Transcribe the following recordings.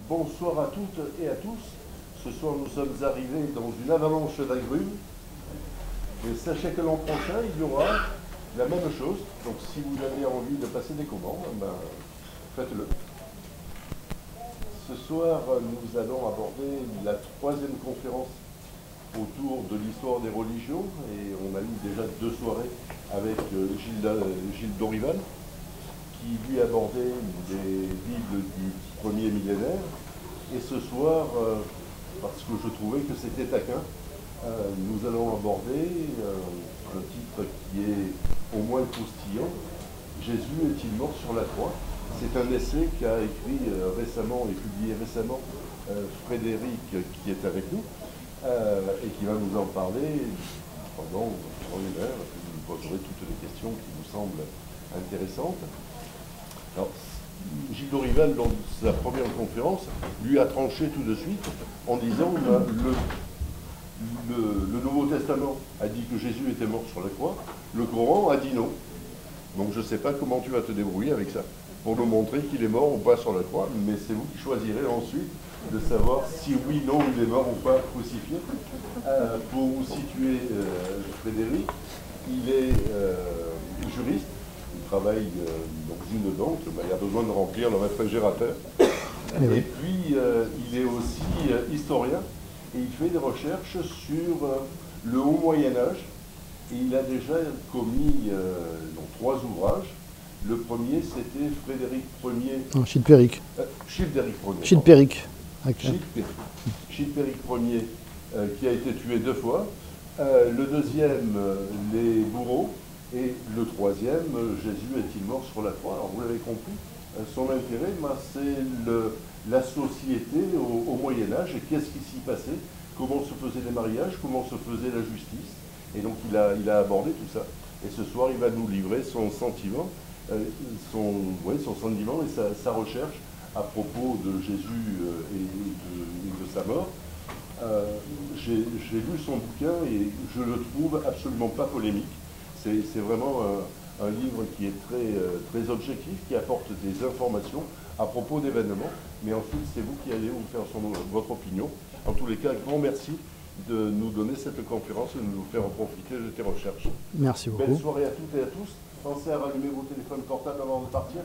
Bonsoir à toutes et à tous. Ce soir, nous sommes arrivés dans une avalanche d'agrumes. Et sachez que l'an prochain, il y aura la même chose. Donc, si vous avez envie de passer des commandes, faites-le. Ce soir, nous allons aborder la troisième conférence autour de l'histoire des religions. Et on a eu déjà 2 soirées avec Gilles Dorival, qui lui abordait les Bibles du premier millénaire. Et ce soir, parce que je trouvais que c'était taquin, nous allons aborder un titre qui est au moins croustillant. Jésus est-il mort sur la croix? C'est un essai qu'a écrit récemment et publié récemment Frédéric, qui est avec nous, et qui va nous en parler pendant 1 heure. Vous nous poserez toutes les questions qui vous semblent intéressantes. Alors, Gilles Dorival, dans sa première conférence, lui a tranché tout de suite en disant le Nouveau Testament a dit que Jésus était mort sur la croix, le Coran a dit non. Donc je ne sais pas comment tu vas te débrouiller avec ça, pour nous montrer qu'il est mort ou pas sur la croix, mais c'est vous qui choisirez ensuite de savoir si oui, non, il est mort ou pas crucifié. Pour vous situer, Frédéric, il est juriste. Il travaille dans une banque, il a besoin de remplir le réfrigérateur. Et puis, il est aussi historien et il fait des recherches sur le haut Moyen-Âge. Et il a déjà commis 3 ouvrages. Le premier, c'était Frédéric Ier. Non, Childéric. Childéric Ier. Childéric. Childéric Ier, qui a été tué 2 fois. Le deuxième, les bourreaux. Et le troisième, Jésus est-il mort sur la croix? Alors vous l'avez compris, son intérêt, c'est la société au Moyen-Âge et qu'est-ce qui s'y passait, comment se faisaient les mariages, comment se faisait la justice. Et donc il a abordé tout ça. Et ce soir, il va nous livrer son sentiment, son sentiment et sa recherche à propos de Jésus et de sa mort. J'ai lu son bouquin et je le trouve absolument pas polémique. C'est vraiment un livre qui est très objectif, qui apporte des informations à propos d'événements. Mais ensuite, c'est vous qui allez vous faire votre opinion. En tous les cas, grand merci de nous donner cette conférence et de nous faire profiter de tes recherches. Merci beaucoup. Belle soirée à toutes et à tous. Pensez à rallumer vos téléphones portables avant de partir.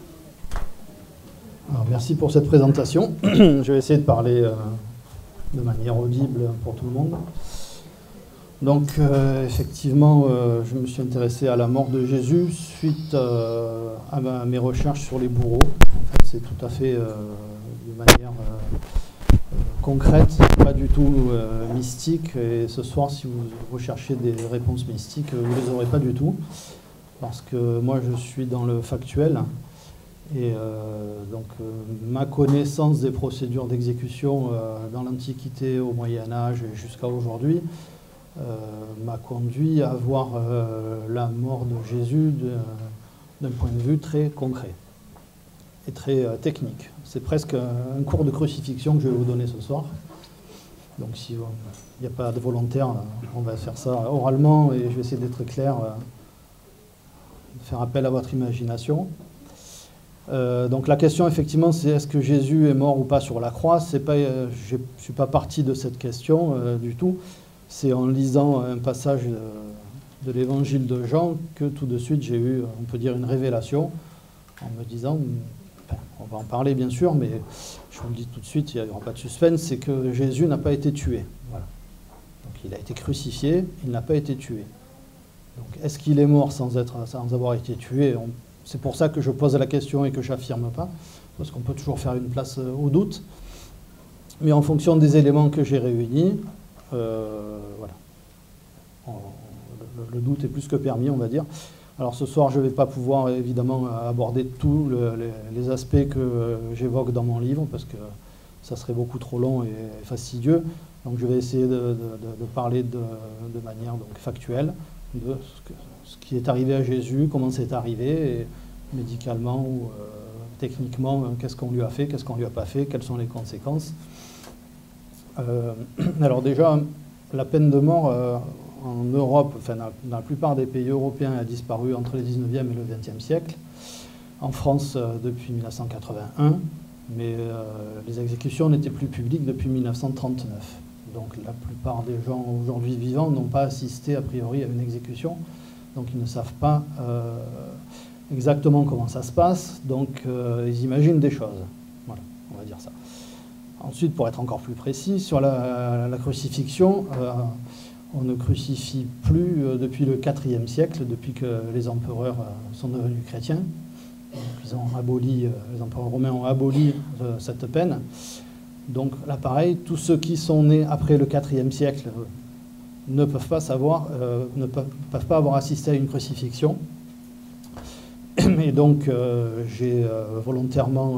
Alors, merci pour cette présentation. Je vais essayer de parler de manière audible pour tout le monde. Donc, effectivement, je me suis intéressé à la mort de Jésus suite à mes recherches sur les bourreaux. En fait, c'est tout à fait de manière concrète, pas du tout mystique. Et ce soir, si vous recherchez des réponses mystiques, vous ne les aurez pas du tout. Parce que moi, je suis dans le factuel. Et donc, ma connaissance des procédures d'exécution dans l'Antiquité, au Moyen-Âge et jusqu'à aujourd'hui, m'a conduit à voir la mort de Jésus d'un point de vue très concret et très technique. C'est presque un cours de crucifixion que je vais vous donner ce soir. Donc si il n'y a pas de volontaire, on va faire ça oralement et je vais essayer d'être clair, de faire appel à votre imagination. Donc la question effectivement c'est est-ce que Jésus est mort ou pas sur la croix? Je ne suis pas parti de cette question du tout. C'est en lisant un passage de l'évangile de Jean que tout de suite j'ai eu, on peut dire, une révélation en me disant, on va en parler bien sûr, mais je vous le dis tout de suite, il n'y aura pas de suspense, c'est que Jésus n'a pas été tué. Voilà. Donc il a été crucifié, il n'a pas été tué. Donc est-ce qu'il est mort sans avoir été tué? C'est pour ça que je pose la question et que je n'affirme pas, parce qu'on peut toujours faire une place au doute. Mais en fonction des éléments que j'ai réunis, voilà. Le doute est plus que permis, on va dire. Alors ce soir, je ne vais pas pouvoir évidemment aborder tous les aspects que j'évoque dans mon livre, parce que ça serait beaucoup trop long et fastidieux. Donc je vais essayer de parler de manière donc, factuelle de ce qui est arrivé à Jésus, comment c'est arrivé, et médicalement ou techniquement, qu'est-ce qu'on lui a fait, qu'est-ce qu'on lui a pas fait, quelles sont les conséquences. Alors déjà, la peine de mort en Europe, enfin dans la plupart des pays européens, a disparu entre le 19e et le 20e siècle. En France, depuis 1981, Mais les exécutions n'étaient plus publiques depuis 1939. Donc la plupart des gens aujourd'hui vivants n'ont pas assisté a priori à une exécution. Donc ils ne savent pas exactement comment ça se passe. Donc ils imaginent des choses. Voilà, on va dire ça. Ensuite, pour être encore plus précis, sur la crucifixion, on ne crucifie plus depuis le IVe siècle, depuis que les empereurs sont devenus chrétiens. Donc, les empereurs romains ont aboli cette peine. Donc là, pareil, tous ceux qui sont nés après le IVe siècle ne peuvent pas savoir, ne peuvent pas avoir assisté à une crucifixion. Et donc, j'ai volontairement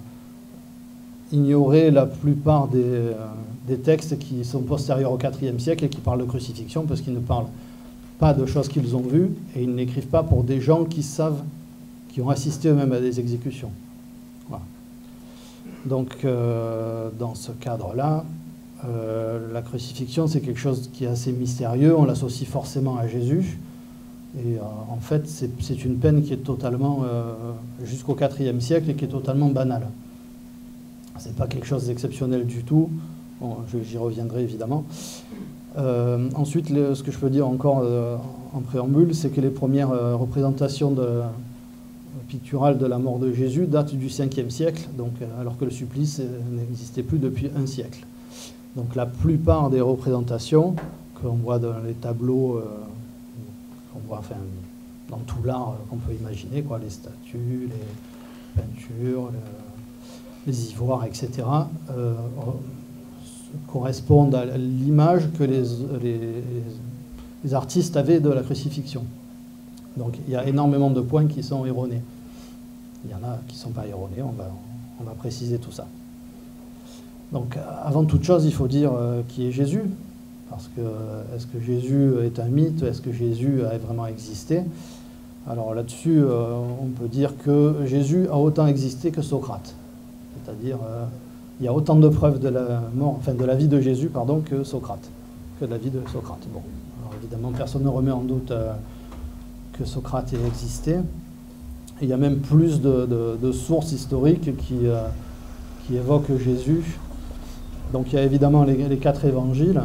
ignoré la plupart des textes qui sont postérieurs au IVe siècle et qui parlent de crucifixion, parce qu'ils ne parlent pas de choses qu'ils ont vues, et ils n'écrivent pas pour des gens qui savent, qui ont assisté eux-mêmes à des exécutions. Voilà. Donc, dans ce cadre-là, la crucifixion, c'est quelque chose qui est assez mystérieux. On l'associe forcément à Jésus. Et en fait, c'est une peine qui est totalement, jusqu'au IVe siècle, et qui est totalement banale. C'est pas quelque chose d'exceptionnel du tout. Bon, j'y reviendrai évidemment. Ensuite, ce que je peux dire encore en préambule, c'est que les premières représentations picturales de la mort de Jésus datent du Ve siècle, donc, alors que le supplice n'existait plus depuis un siècle. Donc la plupart des représentations qu'on voit dans les tableaux, qu'on voit enfin, dans tout l'art qu'on peut imaginer, quoi, les statues, les peintures, les ivoires, etc., correspondent à l'image que les artistes avaient de la crucifixion. Donc il y a énormément de points qui sont erronés. Il y en a qui ne sont pas erronés, on va préciser tout ça. Donc avant toute chose, il faut dire qui est Jésus, parce que est-ce que Jésus est un mythe, est-ce que Jésus a vraiment existé? Alors là-dessus, on peut dire que Jésus a autant existé que Socrate. C'est-à-dire, il y a autant de preuves de la mort, enfin de la vie de Jésus, pardon, que Socrate, que de la vie de Socrate. Bon, alors évidemment, personne ne remet en doute que Socrate ait existé. Et il y a même plus de sources historiques qui évoquent Jésus. Donc il y a évidemment les 4 évangiles.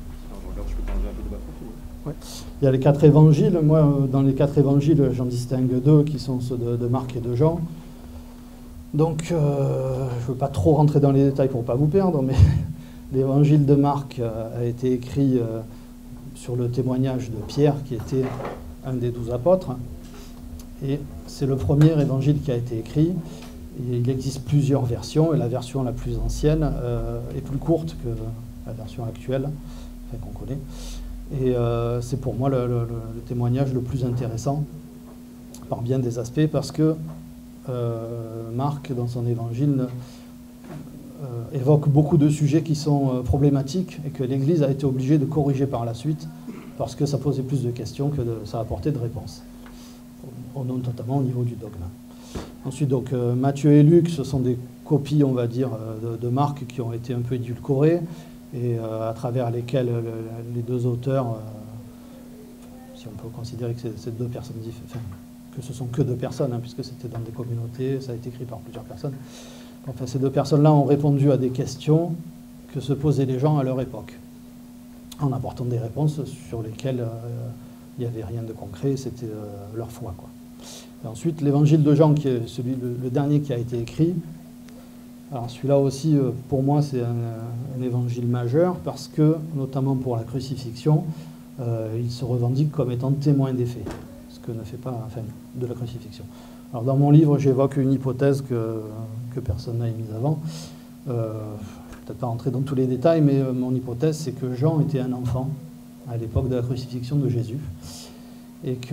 Ouais. Il y a les 4 évangiles. Moi, dans les 4 évangiles, j'en distingue 2 qui sont ceux de Marc et de Jean. Donc, je ne veux pas trop rentrer dans les détails pour ne pas vous perdre, mais l'évangile de Marc a été écrit sur le témoignage de Pierre, qui était un des 12 apôtres. Et c'est le premier évangile qui a été écrit. Et il existe plusieurs versions, et la version la plus ancienne est plus courte que la version actuelle, enfin, qu'on connaît. Et c'est pour moi le témoignage le plus intéressant, par bien des aspects, parce que Marc, dans son évangile, évoque beaucoup de sujets qui sont problématiques et que l'Église a été obligée de corriger par la suite parce que ça posait plus de questions que ça apportait de réponses, notamment au niveau du dogme. Ensuite, donc, Matthieu et Luc, ce sont des copies, on va dire, de Marc qui ont été un peu édulcorées et à travers lesquelles les 2 auteurs, si on peut considérer que c'est 2 personnes différentes, que ce sont que 2 personnes, hein, puisque c'était dans des communautés, ça a été écrit par plusieurs personnes. Enfin, ces 2 personnes-là ont répondu à des questions que se posaient les gens à leur époque, en apportant des réponses sur lesquelles il n'y avait rien de concret, c'était leur foi, quoi. Et ensuite, l'évangile de Jean, qui est le dernier qui a été écrit, alors celui-là aussi, pour moi, c'est un évangile majeur, parce que, notamment pour la crucifixion, il se revendique comme étant témoin des faits. Que ne fait pas, enfin, de la crucifixion. Alors dans mon livre, j'évoque une hypothèse que personne n'a émise avant. Je ne vais peut-être pas rentrer dans tous les détails, mais mon hypothèse, c'est que Jean était un enfant à l'époque de la crucifixion de Jésus, et que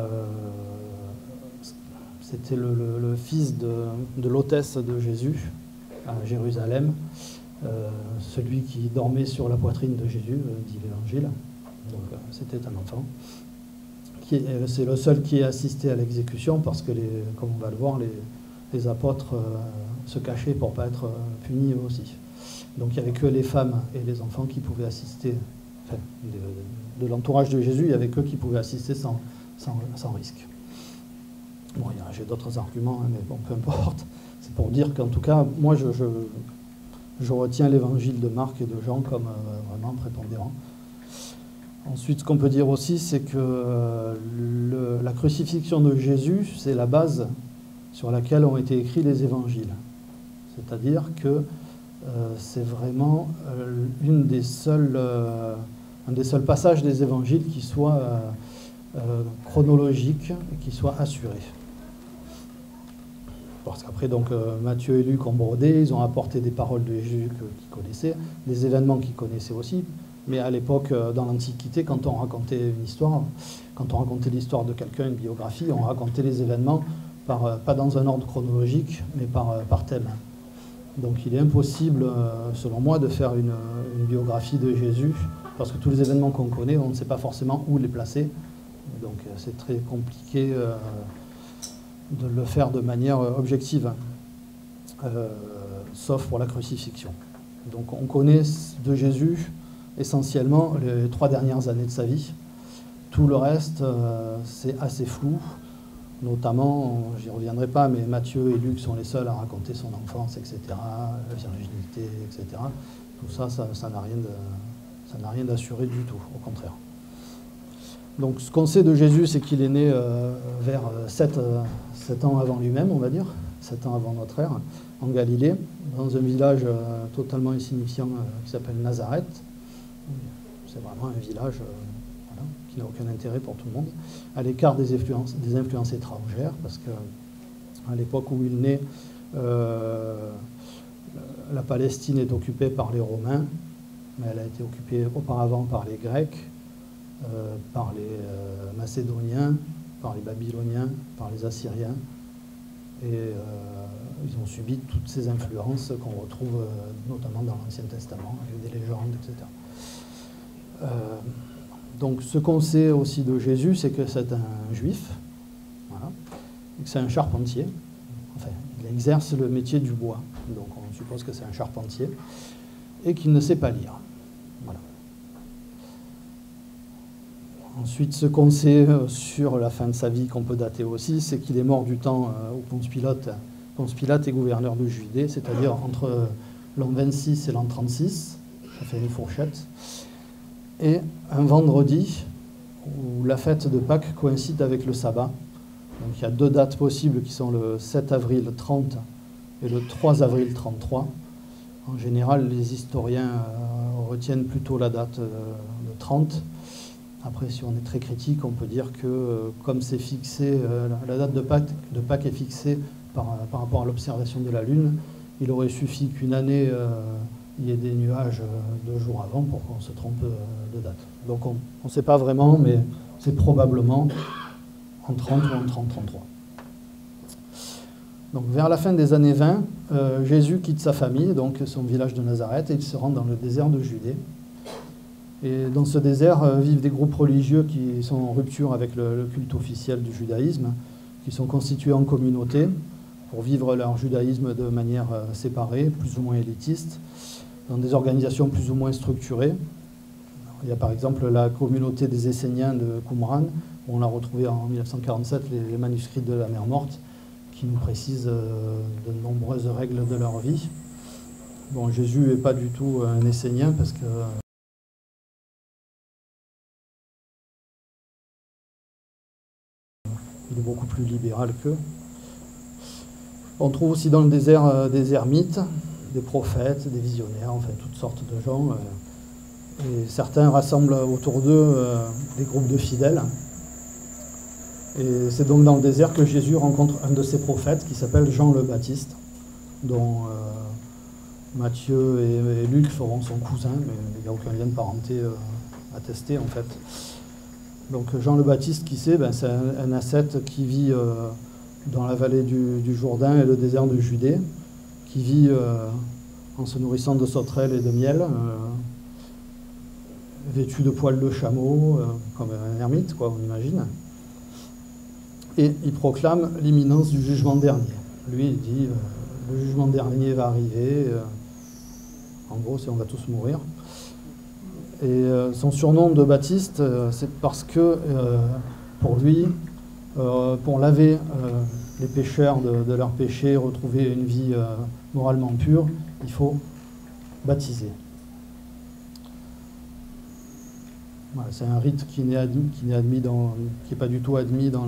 c'était le fils de l'hôtesse de Jésus à Jérusalem, celui qui dormait sur la poitrine de Jésus, dit l'Évangile. Donc c'était un enfant. C'est le seul qui ait assisté à l'exécution parce que, comme on va le voir, les apôtres se cachaient pour ne pas être punis eux aussi. Donc il n'y avait que les femmes et les enfants qui pouvaient assister, enfin, de l'entourage de Jésus, il n'y avait qu'eux qui pouvaient assister sans risque. Bon, j'ai d'autres arguments, hein, mais bon, peu importe, C'est pour dire qu'en tout cas, moi, je retiens l'évangile de Marc et de Jean comme vraiment prépondérant. Ensuite, ce qu'on peut dire aussi, c'est que la crucifixion de Jésus, c'est la base sur laquelle ont été écrits les évangiles. C'est-à-dire que c'est vraiment un des seuls passages des évangiles qui soit chronologique et qui soit assuré. Parce qu'après, donc, Matthieu et Luc ont brodé, ils ont apporté des paroles de Jésus qu'ils connaissaient, des événements qu'ils connaissaient aussi. Mais à l'époque, dans l'Antiquité, quand on racontait une histoire, quand on racontait l'histoire de quelqu'un, une biographie, on racontait les événements pas dans un ordre chronologique, mais par thème. Donc il est impossible, selon moi, de faire une biographie de Jésus, parce que tous les événements qu'on connaît, on ne sait pas forcément où les placer. Donc c'est très compliqué de le faire de manière objective, sauf pour la crucifixion. Donc on connaît de Jésus essentiellement les 3 dernières années de sa vie. Tout le reste, c'est assez flou. Notamment, j'y reviendrai pas, mais Matthieu et Luc sont les seuls à raconter son enfance, etc., la virginité, etc. Tout ça, ça n'a rien d'assuré du tout, au contraire. Donc ce qu'on sait de Jésus, c'est qu'il est né vers 7 ans avant lui-même, on va dire, 7 ans avant notre ère, en Galilée, dans un village totalement insignifiant qui s'appelle Nazareth. C'est vraiment un village qui n'a aucun intérêt pour tout le monde, à l'écart des influences étrangères, parce qu'à l'époque où il naît, la Palestine est occupée par les Romains, mais elle a été occupée auparavant par les Grecs, par les Macédoniens, par les Babyloniens, par les Assyriens, et ils ont subi toutes ces influences qu'on retrouve notamment dans l'Ancien Testament, avec des légendes, etc. Donc ce qu'on sait aussi de Jésus, c'est que c'est un juif, voilà, et que c'est un charpentier. Enfin, il exerce le métier du bois, donc on suppose que c'est un charpentier, et qu'il ne sait pas lire. Voilà. Ensuite, ce qu'on sait sur la fin de sa vie, qu'on peut dater aussi, c'est qu'il est mort du temps où Ponce Pilate est gouverneur de Judée, c'est-à-dire entre l'an 26 et l'an 36, ça fait une fourchette. Et un vendredi où la fête de Pâques coïncide avec le sabbat. Donc il y a 2 dates possibles qui sont le 7 avril 30 et le 3 avril 33. En général, les historiens retiennent plutôt la date de 30. Après, si on est très critique, on peut dire que comme c'est fixé, la date de Pâques est fixée par rapport à l'observation de la Lune, il aurait suffi qu'une année il y ait des nuages 2 jours avant pour qu'on se trompe de date. Donc on ne sait pas vraiment, mais c'est probablement en 30 ou en 30-33. Donc vers la fin des années 20, Jésus quitte sa famille, donc son village de Nazareth, et il se rend dans le désert de Judée. Et dans ce désert vivent des groupes religieux qui sont en rupture avec le culte officiel du judaïsme, qui sont constitués en communauté pour vivre leur judaïsme de manière séparée, plus ou moins élitiste, dans des organisations plus ou moins structurées. Il y a par exemple la communauté des Esséniens de Qumran, où on a retrouvé en 1947 les manuscrits de la mer Morte, qui nous précisent de nombreuses règles de leur vie. Bon, Jésus n'est pas du tout un Essénien, parce que il est beaucoup plus libéral qu'eux. On trouve aussi dans le désert des ermites, des prophètes, des visionnaires, enfin toutes sortes de gens. Et certains rassemblent autour d'eux des groupes de fidèles. Et c'est donc dans le désert que Jésus rencontre un de ces prophètes qui s'appelle Jean le Baptiste, dont Matthieu et Luc feront son cousin, mais il n'y a aucun lien de parenté attesté en fait. Donc Jean le Baptiste, qui c'est? C'est un ascète qui vit dans la vallée du Jourdain et le désert de Judée, qui vit en se nourrissant de sauterelles et de miel, vêtu de poils de chameau, comme un ermite, quoi, on imagine. Et il proclame l'imminence du jugement dernier. Lui, il dit, le jugement dernier va arriver, en gros, c'est on va tous mourir. Et son surnom de Baptiste, c'est parce que, pour lui, pour laver les pécheurs de leurs péchés, retrouver une vie moralement pure, il faut baptiser. Voilà, c'est un rite qui n'est pas du tout admis dans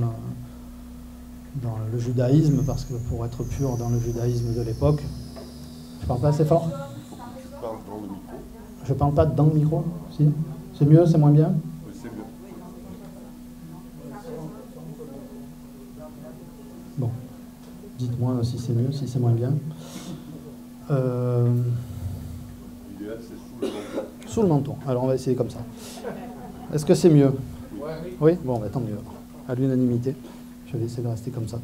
le judaïsme, parce que pour être pur dans le judaïsme de l'époque, je parle pas assez fort. Tu parles dans le micro. Je parle pas dans le micro, si. C'est mieux, c'est moins bien. Oui, c'est mieux. Bon, dites-moi si c'est mieux, si c'est moins bien. L'idéal, c'est sous le menton. Sous le menton. Alors on va essayer comme ça. Est-ce que c'est mieux? Oui. Bon, bah, tant mieux. À l'unanimité. Je vais essayer de rester comme ça.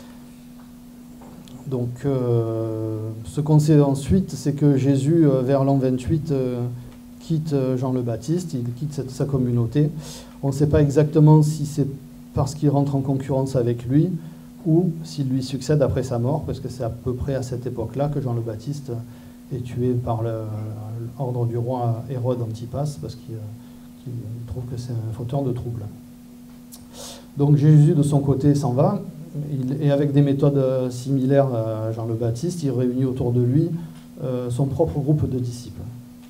Donc, ce qu'on sait ensuite, c'est que Jésus, vers l'an 28, quitte Jean le Baptiste, il quitte sa communauté. On ne sait pas exactement si c'est parce qu'il rentre en concurrence avec lui ou s'il lui succède après sa mort, parce que c'est à peu près à cette époque-là que Jean le Baptiste est tué par l'ordre du roi Hérode Antipas, parce qu'il trouve que c'est un fauteur de troubles. Donc Jésus, de son côté, s'en va, et avec des méthodes similaires à Jean le Baptiste, il réunit autour de lui son propre groupe de disciples.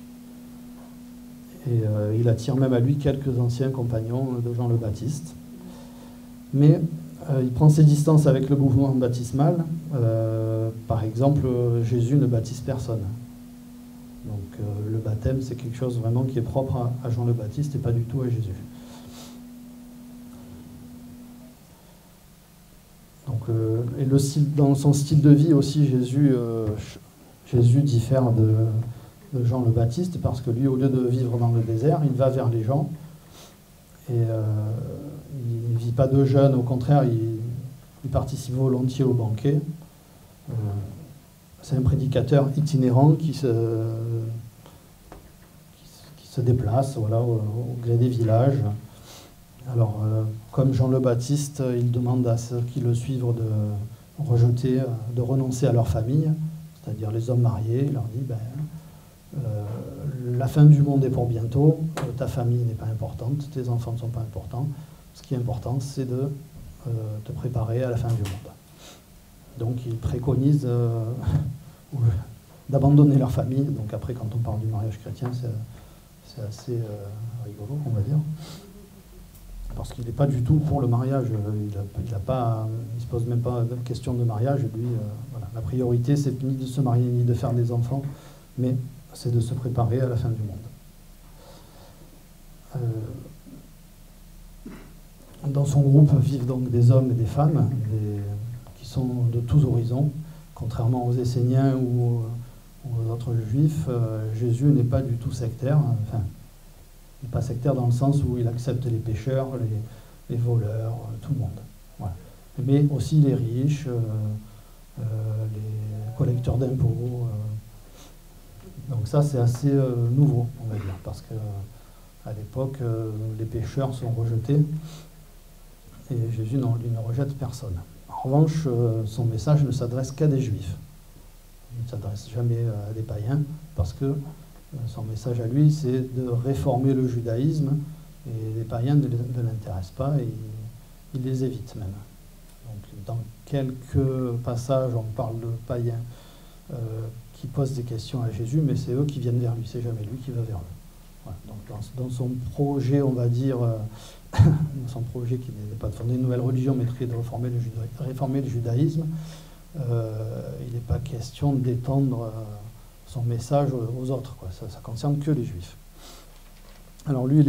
Et il attire même à lui quelques anciens compagnons de Jean le Baptiste. Mais il prend ses distances avec le mouvement baptismal. Par exemple, Jésus ne baptise personne. Donc le baptême, c'est quelque chose vraiment qui est propre à Jean le Baptiste et pas du tout à Jésus. Donc, et dans son style de vie aussi, Jésus diffère de Jean le Baptiste, parce que lui, au lieu de vivre dans le désert, il va vers les gens. Et il ne vit pas de jeûne, au contraire, il participe volontiers au banquet. C'est un prédicateur itinérant qui se déplace, voilà, au gré des villages. Alors, comme Jean le Baptiste, il demande à ceux qui le suivent de renoncer à leur famille, c'est-à-dire les hommes mariés. Il leur dit, la fin du monde est pour bientôt, ta famille n'est pas importante, tes enfants ne sont pas importants. Ce qui est important, c'est de te préparer à la fin du monde. Donc, il préconise d'abandonner leur famille. Donc après, quand on parle du mariage chrétien, c'est assez rigolo, on va dire. Parce qu'il n'est pas du tout pour le mariage. Il ne se pose même pas de question de mariage. Lui, voilà. La priorité, c'est ni de se marier, ni de faire des enfants, mais c'est de se préparer à la fin du monde. Dans son groupe vivent donc des hommes et des femmes qui sont de tous horizons. Contrairement aux Esséniens ou aux autres juifs, Jésus n'est pas du tout sectaire. Enfin, il n'est pas sectaire dans le sens où il accepte les pécheurs, les voleurs, tout le monde. Voilà. Mais aussi les riches, les collecteurs d'impôts. Donc ça, c'est assez nouveau, on va dire, parce qu'à l'époque, les pécheurs sont rejetés et Jésus ne rejette personne. En revanche, son message ne s'adresse qu'à des juifs. Il ne s'adresse jamais à des païens, parce que son message à lui, c'est de réformer le judaïsme, et les païens ne l'intéressent pas, et il les évite même. Donc, dans quelques passages, on parle de païens qui posent des questions à Jésus, mais c'est eux qui viennent vers lui, c'est jamais lui qui va vers eux. Voilà. Donc, dans son projet, on va dire, dans son projet qui n'est pas de fonder une nouvelle religion, mais de réformer le judaïsme, il n'est pas question d'étendre son message aux autres, quoi. Ça ne concerne que les juifs. Alors lui,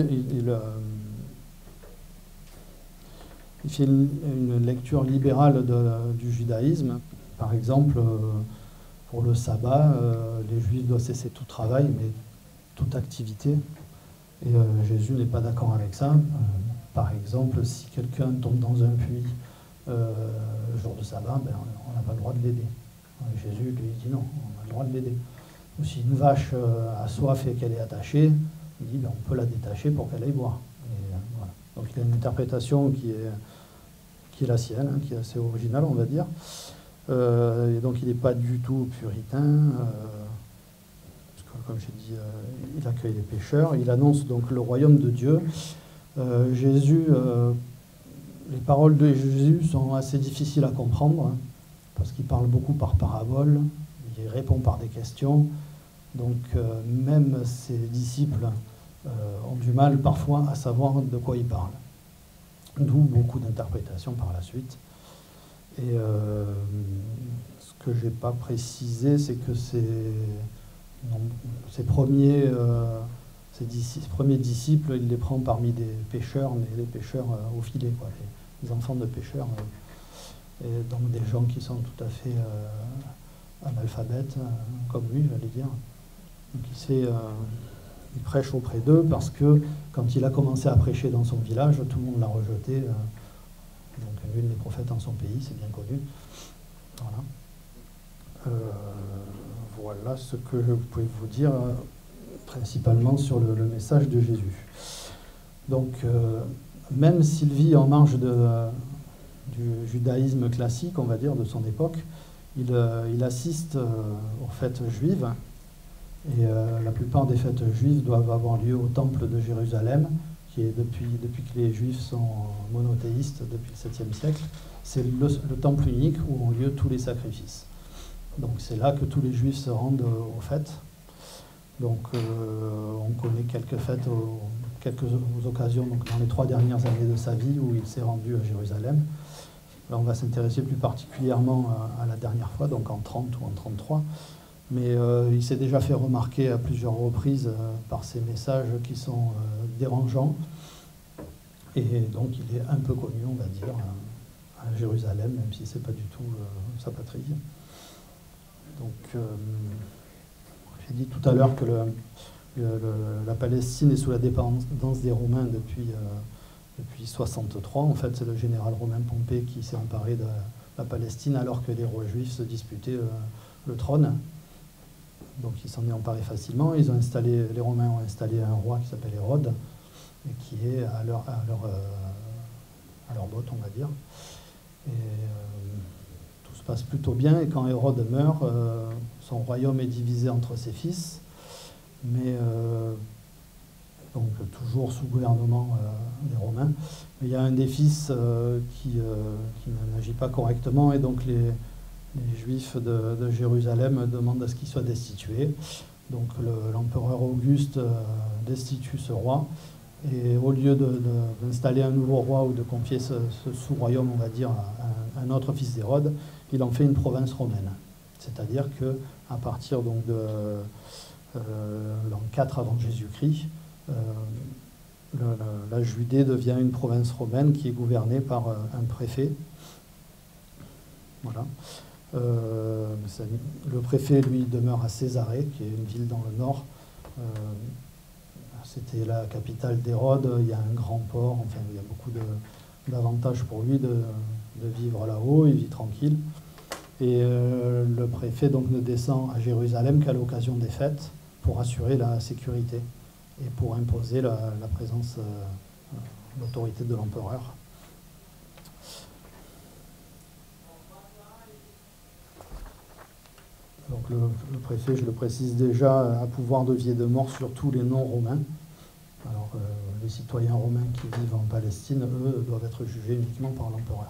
il fait une lecture libérale du judaïsme. Par exemple, pour le sabbat, les juifs doivent cesser tout travail, mais toute activité. Et Jésus n'est pas d'accord avec ça. Par exemple, si quelqu'un tombe dans un puits le jour de sabbat, on n'a pas le droit de l'aider. Jésus lui dit non, on a le droit de l'aider. Ou si une vache a soif et qu'elle est attachée, il dit on peut la détacher pour qu'elle aille boire. Et, voilà. Donc il a une interprétation qui est la sienne, hein, qui est assez originale, on va dire. Et donc il n'est pas du tout puritain, parce que, comme j'ai dit, il accueille les pécheurs. Il annonce donc le royaume de Dieu. Jésus les paroles de Jésus sont assez difficiles à comprendre, hein, parce qu'il parle beaucoup par parabole, il répond par des questions, donc même ses disciples ont du mal parfois à savoir de quoi il parle. D'où beaucoup d'interprétations par la suite. Et ce que je n'ai pas précisé, c'est que ses premiers disciples, il les prend parmi des pêcheurs, mais des pêcheurs au filet, quoi, les enfants de pêcheurs, et donc des gens qui sont tout à fait analphabètes, comme lui, j'allais dire. Donc il prêche auprès d'eux parce que quand il a commencé à prêcher dans son village, tout le monde l'a rejeté. Donc nul n'est prophète en son pays, c'est bien connu. Voilà. Voilà ce que je pouvais vous dire principalement sur le message de Jésus. Donc même s'il vit en marge du judaïsme classique, on va dire, de son époque, il assiste aux fêtes juives. Et la plupart des fêtes juives doivent avoir lieu au temple de Jérusalem, qui est depuis que les Juifs sont monothéistes depuis le 7e siècle, c'est le temple unique où ont lieu tous les sacrifices. Donc c'est là que tous les Juifs se rendent aux fêtes. Donc on connaît quelques fêtes, quelques occasions donc dans les 3 dernières années de sa vie où il s'est rendu à Jérusalem. Là, on va s'intéresser plus particulièrement à la dernière fois, donc en 30 ou en 33. Mais il s'est déjà fait remarquer à plusieurs reprises par ses messages qui sont dérangeants. Et donc il est un peu connu, on va dire, à Jérusalem, même si ce n'est pas du tout sa patrie. Donc j'ai dit tout à l'heure que la Palestine est sous la dépendance des Romains depuis 63. En fait, c'est le général romain Pompée qui s'est emparé de la Palestine alors que les rois juifs se disputaient le trône. Donc il s'en est emparé facilement. Les Romains ont installé un roi qui s'appelle Hérode, et qui est à leur botte, on va dire. Et tout se passe plutôt bien. Et quand Hérode meurt, son royaume est divisé entre ses fils, mais donc toujours sous gouvernement des Romains. Mais il y a un des fils qui n'agit pas correctement, et donc les Juifs de Jérusalem demandent à ce qu'il soit destitué. Donc l'empereur Auguste destitue ce roi, et au lieu d'installer un nouveau roi ou de confier ce sous-royaume, on va dire, à un autre fils d'Hérode, il en fait une province romaine. C'est-à-dire qu'à partir donc de l'an 4 avant Jésus-Christ, la Judée devient une province romaine qui est gouvernée par un préfet. Voilà. Le préfet, lui, demeure à Césarée, qui est une ville dans le nord. C'était la capitale d'Hérode. Il y a un grand port. Enfin, il y a beaucoup d'avantages pour lui de vivre là-haut. Il vit tranquille. Et le préfet donc ne descend à Jérusalem qu'à l'occasion des fêtes pour assurer la sécurité et pour imposer la présence, l'autorité de l'empereur. Donc le préfet, je le précise déjà, a pouvoir de vie et de mort sur tous les non-romains. Alors les citoyens romains qui vivent en Palestine, eux, doivent être jugés uniquement par l'empereur.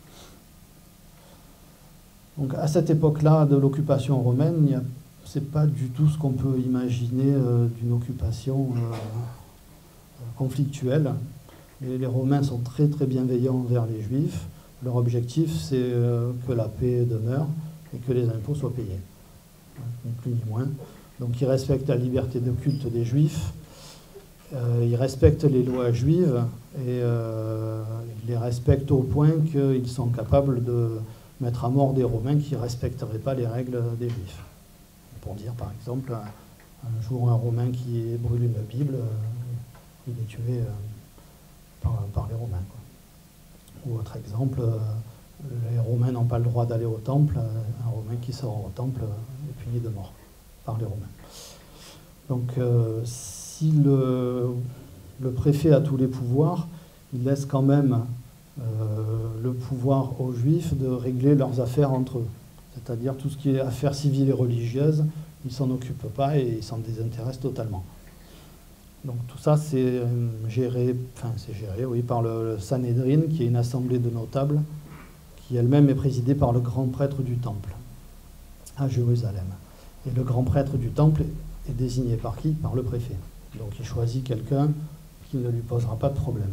Donc à cette époque-là de l'occupation romaine, c'est pas du tout ce qu'on peut imaginer d'une occupation conflictuelle. Les Romains sont très très bienveillants envers les Juifs. Leur objectif, c'est que la paix demeure et que les impôts soient payés. Ni plus ni moins. Donc ils respectent la liberté de culte des Juifs, ils respectent les lois juives, et ils les respectent au point qu'ils sont capables de mettre à mort des Romains qui ne respecteraient pas les règles des Juifs. Pour dire par exemple, un jour un Romain qui brûle une Bible, il est tué par les Romains, quoi. Ou autre exemple, les Romains n'ont pas le droit d'aller au temple, un Romain qui sort au temple est puni de mort par les Romains. Donc si le préfet a tous les pouvoirs, il laisse quand même le pouvoir aux Juifs de régler leurs affaires entre eux. C'est-à-dire tout ce qui est affaires civiles et religieuses, ils ne s'en occupent pas et ils s'en désintéressent totalement. Donc tout ça, c'est géré, oui, par le Sanhédrin, qui est une assemblée de notables, qui elle-même est présidée par le grand prêtre du Temple, à Jérusalem. Et le grand prêtre du Temple est désigné par qui? Par le préfet. Donc il choisit quelqu'un qui ne lui posera pas de problème.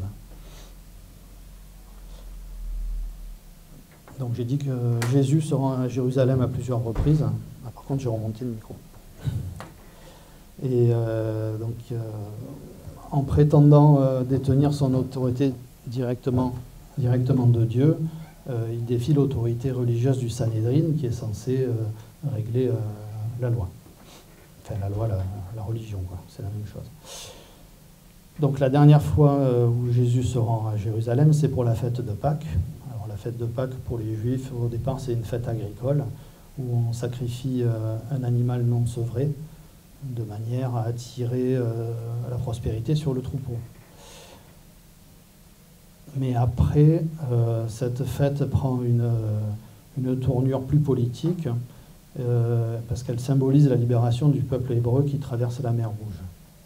Donc j'ai dit que Jésus se rend à Jérusalem à plusieurs reprises. Ah, par contre, j'ai remonté le micro. Et en prétendant détenir son autorité directement de Dieu, il défie l'autorité religieuse du Sanhédrin, qui est censée régler la loi. Enfin, la loi, la religion, quoi. C'est la même chose. Donc la dernière fois où Jésus se rend à Jérusalem, c'est pour la fête de Pâques. Alors la fête de Pâques, pour les Juifs, au départ, c'est une fête agricole, où on sacrifie un animal non sevré, de manière à attirer la prospérité sur le troupeau. Mais après, cette fête prend une tournure plus politique, parce qu'elle symbolise la libération du peuple hébreu qui traverse la mer Rouge.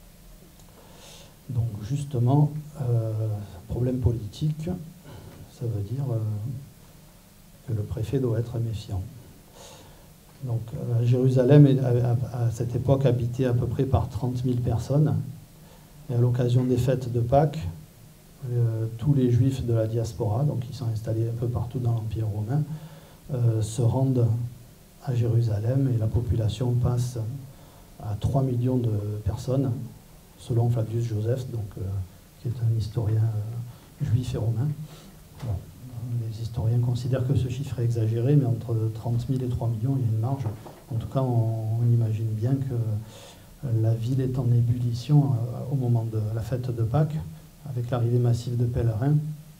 Donc justement, problème politique, ça veut dire que le préfet doit être méfiant. Donc Jérusalem est à cette époque habitée à peu près par 30 000 personnes. Et à l'occasion des fêtes de Pâques, tous les juifs de la diaspora, donc qui sont installés un peu partout dans l'Empire romain, se rendent à Jérusalem et la population passe à 3 millions de personnes, selon Flavius Joseph, donc, qui est un historien juif et romain. Bon. Les historiens considèrent que ce chiffre est exagéré, mais entre 30 000 et 3 millions, il y a une marge. En tout cas, on imagine bien que la ville est en ébullition au moment de la fête de Pâques, avec l'arrivée massive de pèlerins.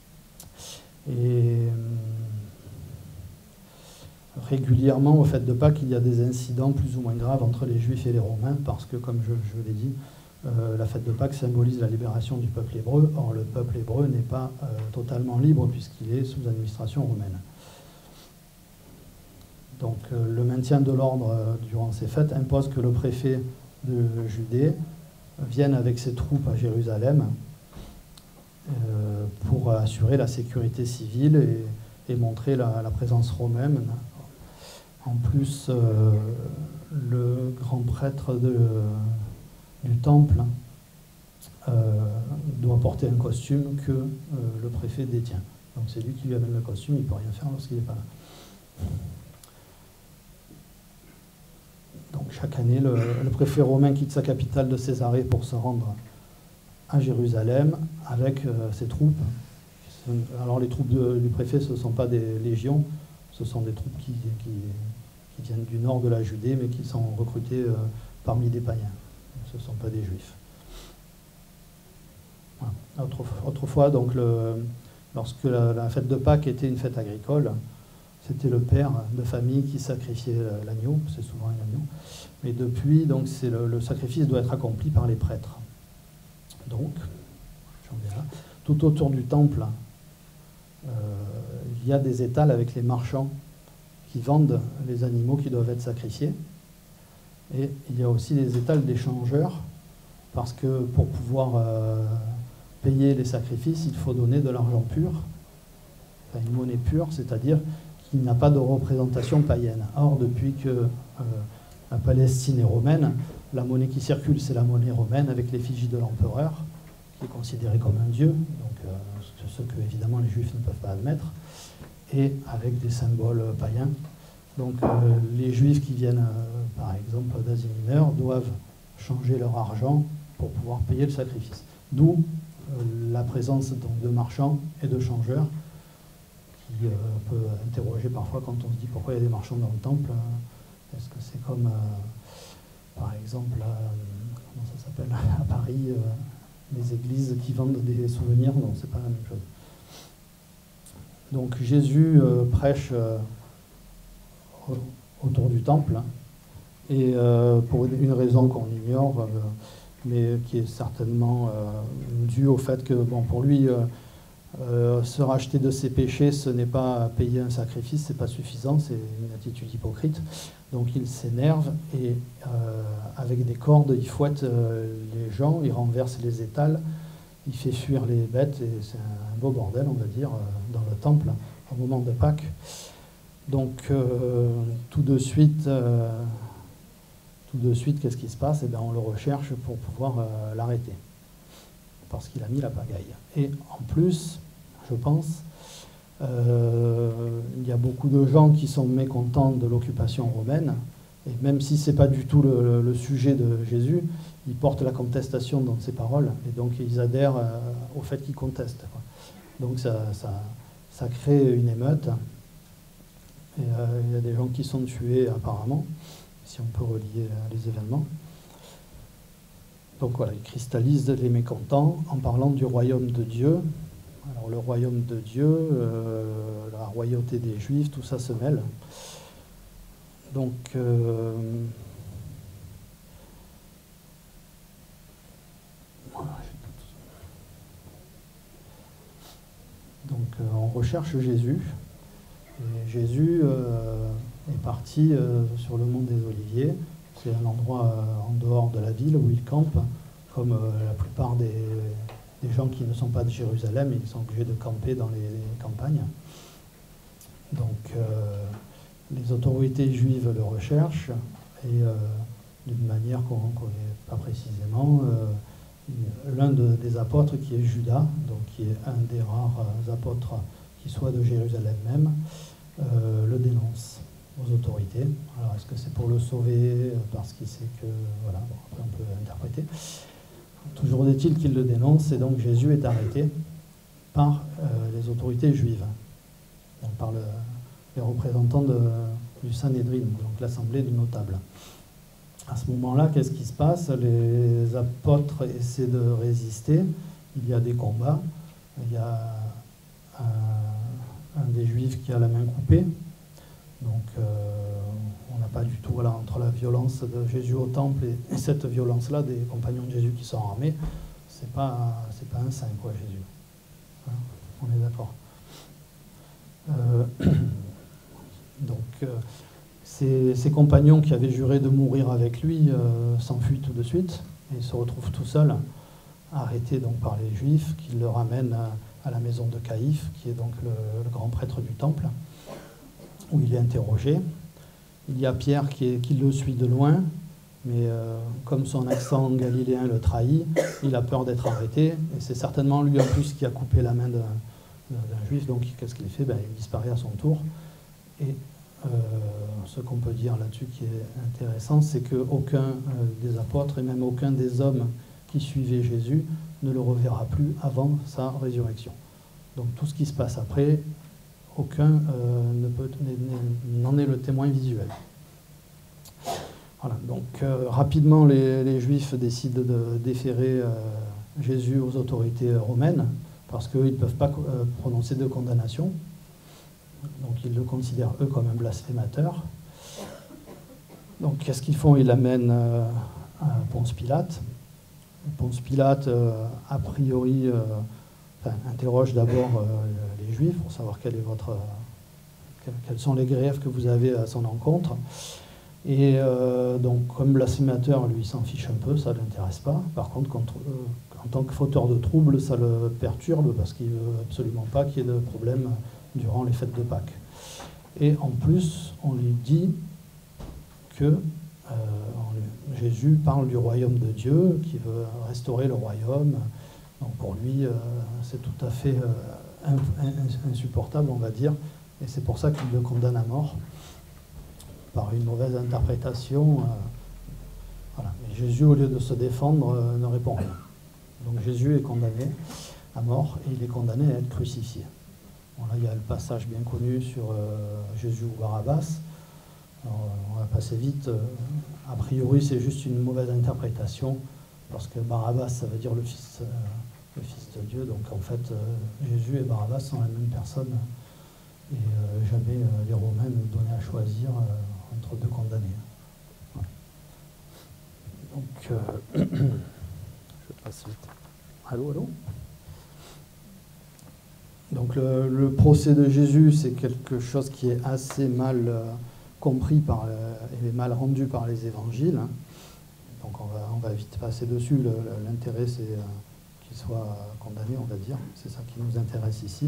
Et régulièrement, aux fêtes de Pâques, il y a des incidents plus ou moins graves entre les Juifs et les Romains, parce que, comme je l'ai dit, la fête de Pâques symbolise la libération du peuple hébreu. Or, le peuple hébreu n'est pas totalement libre puisqu'il est sous administration romaine. Donc, le maintien de l'ordre durant ces fêtes impose que le préfet de Judée vienne avec ses troupes à Jérusalem pour assurer la sécurité civile et montrer la présence romaine. En plus, le grand prêtre du temple doit porter un costume que le préfet détient. Donc c'est lui qui lui amène le costume, il ne peut rien faire lorsqu'il n'est pas là. Donc chaque année, le préfet romain quitte sa capitale de Césarée pour se rendre à Jérusalem avec ses troupes. Alors les troupes du préfet, ce ne sont pas des légions, ce sont des troupes qui viennent du nord de la Judée, mais qui sont recrutées parmi des païens. Ce ne sont pas des juifs. Voilà. Autrefois, donc, lorsque la fête de Pâques était une fête agricole, c'était le père de famille qui sacrifiait l'agneau, c'est souvent un agneau. Mais depuis, donc, le sacrifice doit être accompli par les prêtres. Donc, j'en viens là. Tout autour du temple, il y a des étals avec les marchands qui vendent les animaux qui doivent être sacrifiés. Et il y a aussi les étals des changeurs, parce que pour pouvoir payer les sacrifices, il faut donner de l'argent pur, enfin une monnaie pure, c'est-à-dire qui n'a pas de représentation païenne. Or, depuis que la Palestine est romaine, la monnaie qui circule, c'est la monnaie romaine avec l'effigie de l'empereur, qui est considéré comme un dieu, donc ce que évidemment les juifs ne peuvent pas admettre, et avec des symboles païens. Donc les juifs qui viennent, par exemple, d'Asie mineure, doivent changer leur argent pour pouvoir payer le sacrifice. D'où la présence donc, de marchands et de changeurs, qui peut interroger parfois quand on se dit pourquoi il y a des marchands dans le temple. Est-ce que c'est comme, par exemple, comment ça s'appelle, à Paris, les églises qui vendent des souvenirs? Non, c'est pas la même chose. Donc Jésus prêche autour du temple, et pour une raison qu'on ignore, mais qui est certainement due au fait que, bon, pour lui, Se racheter de ses péchés, ce n'est pas payer un sacrifice, c'est pas suffisant, c'est une attitude hypocrite. Donc il s'énerve et avec des cordes, il fouette les gens, il renverse les étals, il fait fuir les bêtes, et c'est un beau bordel, on va dire, dans le temple, au moment de Pâques. Donc tout de suite, qu'est-ce qui se passe? Eh bien, on le recherche pour pouvoir l'arrêter, parce qu'il a mis la pagaille. Et en plus, je pense, il y a beaucoup de gens qui sont mécontents de l'occupation romaine, et même si ce n'est pas du tout le sujet de Jésus, ils portent la contestation dans ses paroles, et donc ils adhèrent au fait qu'ils contestent, quoi. Donc ça crée une émeute, et il y a des gens qui sont tués apparemment, si on peut relier les événements. Donc voilà, il cristallise les mécontents en parlant du royaume de Dieu. Alors le royaume de Dieu, la royauté des Juifs, tout ça se mêle. Donc on recherche Jésus. Et Jésus est parti sur le mont des Oliviers. C'est un endroit en dehors de la ville où il campe, comme la plupart des gens qui ne sont pas de Jérusalem, ils sont obligés de camper dans les campagnes. Donc les autorités juives le recherchent, et d'une manière qu'on ne connaît pas précisément, l'un des apôtres, qui est Judas, donc qui est un des rares apôtres qui soit de Jérusalem même, le dénonce aux autorités. Alors est-ce que c'est pour le sauver, parce qu'il sait que... Voilà, bon, après on peut interpréter. Toujours est-il qu'il le dénonce, et donc Jésus est arrêté par les autorités juives, donc par les représentants du Sanhédrin, donc l'assemblée de notables. À ce moment-là, qu'est-ce qui se passe? Les apôtres essaient de résister, il y a des combats, il y a un des juifs qui a la main coupée, donc on n'a pas du tout, voilà, entre la violence de Jésus au temple et cette violence-là des compagnons de Jésus qui sont armés, c'est pas un saint, quoi, Jésus. Hein, on est d'accord. Donc ses compagnons qui avaient juré de mourir avec lui s'enfuient tout de suite et se retrouvent tout seuls, arrêtés donc par les Juifs, qui le ramènent à la maison de Caïphe, qui est donc le grand prêtre du temple, où il est interrogé. Il y a Pierre qui le suit de loin, mais comme son accent galiléen le trahit, il a peur d'être arrêté, et c'est certainement lui en plus qui a coupé la main d'un juif, donc qu'est-ce qu'il fait? Il disparaît à son tour. Et ce qu'on peut dire là-dessus qui est intéressant, c'est qu'aucun des apôtres et même aucun des hommes qui suivaient Jésus ne le reverra plus avant sa résurrection. Donc tout ce qui se passe après, aucun n'en est le témoin visuel. Voilà, donc rapidement les Juifs décident de déférer Jésus aux autorités romaines, parce qu'eux, ils ne peuvent pas prononcer de condamnation. Donc ils le considèrent, eux, comme un blasphémateur. Donc qu'est-ce qu'ils font? Ils l'amènent à Ponce Pilate. Ponce Pilate, a priori, interroge d'abord les Juifs pour savoir quels sont les griefs que vous avez à son encontre. Et donc, comme blasphémateur, lui, il s'en fiche un peu, ça ne l'intéresse pas. Par contre, en tant que fauteur de troubles, ça le perturbe parce qu'il ne veut absolument pas qu'il y ait de problème durant les fêtes de Pâques. Et en plus, on lui dit que Jésus parle du royaume de Dieu, qui veut restaurer le royaume. Donc pour lui, c'est tout à fait insupportable, on va dire, et c'est pour ça qu'il le condamne à mort, par une mauvaise interprétation. Voilà. Mais Jésus, au lieu de se défendre, ne répond rien. Donc Jésus est condamné à mort, et il est condamné à être crucifié. Bon, là, il y a le passage bien connu sur Jésus ou Barabbas. Alors, on va passer vite. A priori, c'est juste une mauvaise interprétation, parce que Barabbas, ça veut dire le fils de Dieu. Donc en fait, Jésus et Barabbas sont la même personne. Et jamais les Romains nous donnaient à choisir entre deux condamnés. Voilà. Donc, je passe vite. Allô, allô? Donc le procès de Jésus, c'est quelque chose qui est assez mal compris et mal rendu par les évangiles. Donc on va vite passer dessus. L'intérêt, c'est qu'il soit condamné, on va dire. C'est ça qui nous intéresse ici.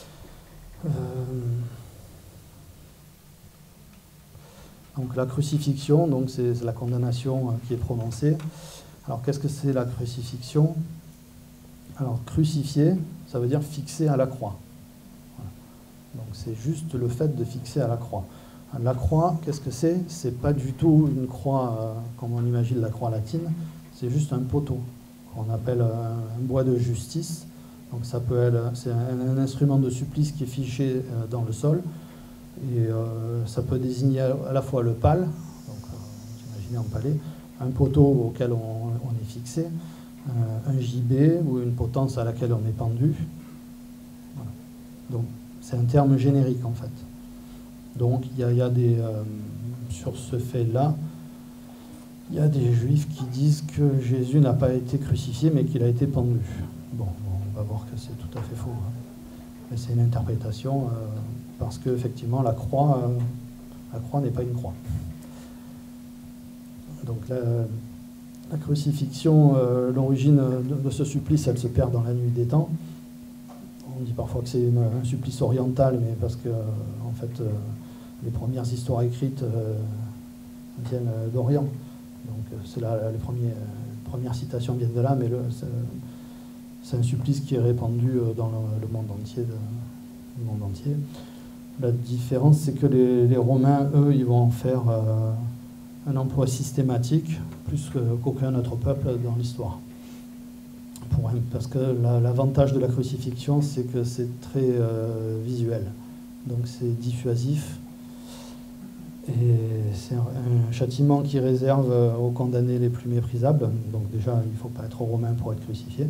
Donc la crucifixion, donc c'est la condamnation qui est prononcée. Alors qu'est-ce que c'est la crucifixion? Alors crucifier, ça veut dire fixer à la croix. Voilà. Donc c'est juste le fait de fixer à la croix. La croix, qu'est-ce que c'est? C'est pas du tout une croix comme on imagine la croix latine, c'est juste un poteau qu'on appelle un bois de justice. Donc ça peut être, c'est un instrument de supplice qui est fiché dans le sol, et ça peut désigner à la fois le pal, donc imaginez un palais, un poteau auquel on est fixé, un gibet ou une potence à laquelle on est pendu. Voilà. Donc c'est un terme générique en fait. Donc il y a des sur ce fait-là, il y a des juifs qui disent que Jésus n'a pas été crucifié mais qu'il a été pendu. Bon, on va voir que c'est tout à fait faux. Hein. Mais c'est une interprétation parce qu'effectivement la croix n'est pas une croix. Donc la crucifixion, l'origine de ce supplice, elle se perd dans la nuit des temps. On dit parfois que c'est un supplice oriental, mais parce que en fait les premières histoires écrites viennent d'Orient. Donc c'est les premières citations viennent de là, mais c'est un supplice qui est répandu dans le monde entier. Le monde entier. La différence, c'est que les Romains, eux, ils vont en faire un emploi systématique, plus qu'aucun autre peuple dans l'histoire. Parce que l'avantage de la crucifixion, c'est que c'est très visuel. Donc c'est dissuasif. Et c'est un châtiment qui réserve aux condamnés les plus méprisables. Donc déjà, il ne faut pas être romain pour être crucifié.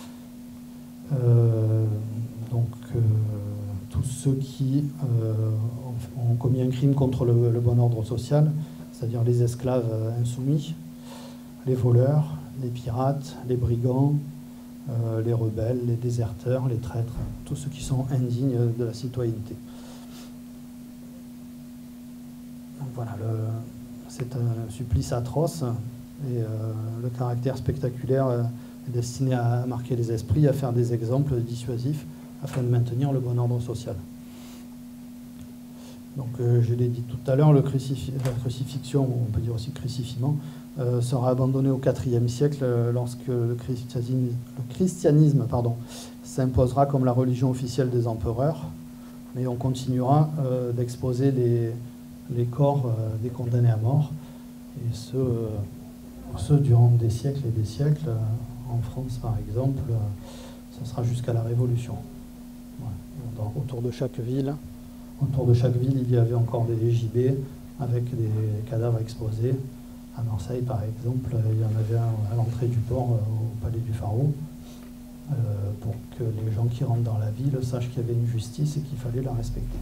Tous ceux qui ont commis un crime contre le bon ordre social, c'est-à-dire les esclaves insoumis, les voleurs, les pirates, les brigands, les rebelles, les déserteurs, les traîtres, tous ceux qui sont indignes de la citoyenneté. Donc voilà, c'est un supplice atroce et le caractère spectaculaire est destiné à marquer les esprits, à faire des exemples dissuasifs afin de maintenir le bon ordre social. Donc je l'ai dit tout à l'heure, la crucifixion, on peut dire aussi crucifiement, sera abandonné au IVe siècle lorsque le christianisme s'imposera comme la religion officielle des empereurs, mais on continuera d'exposer les corps des condamnés à mort, et ce durant des siècles et des siècles. En France, par exemple, ce sera jusqu'à la Révolution. Voilà. Autour de chaque ville, il y avait encore des gibets avec des cadavres exposés. À Marseille, par exemple, il y en avait un à l'entrée du port, au palais du Pharaon, pour que les gens qui rentrent dans la ville sachent qu'il y avait une justice et qu'il fallait la respecter.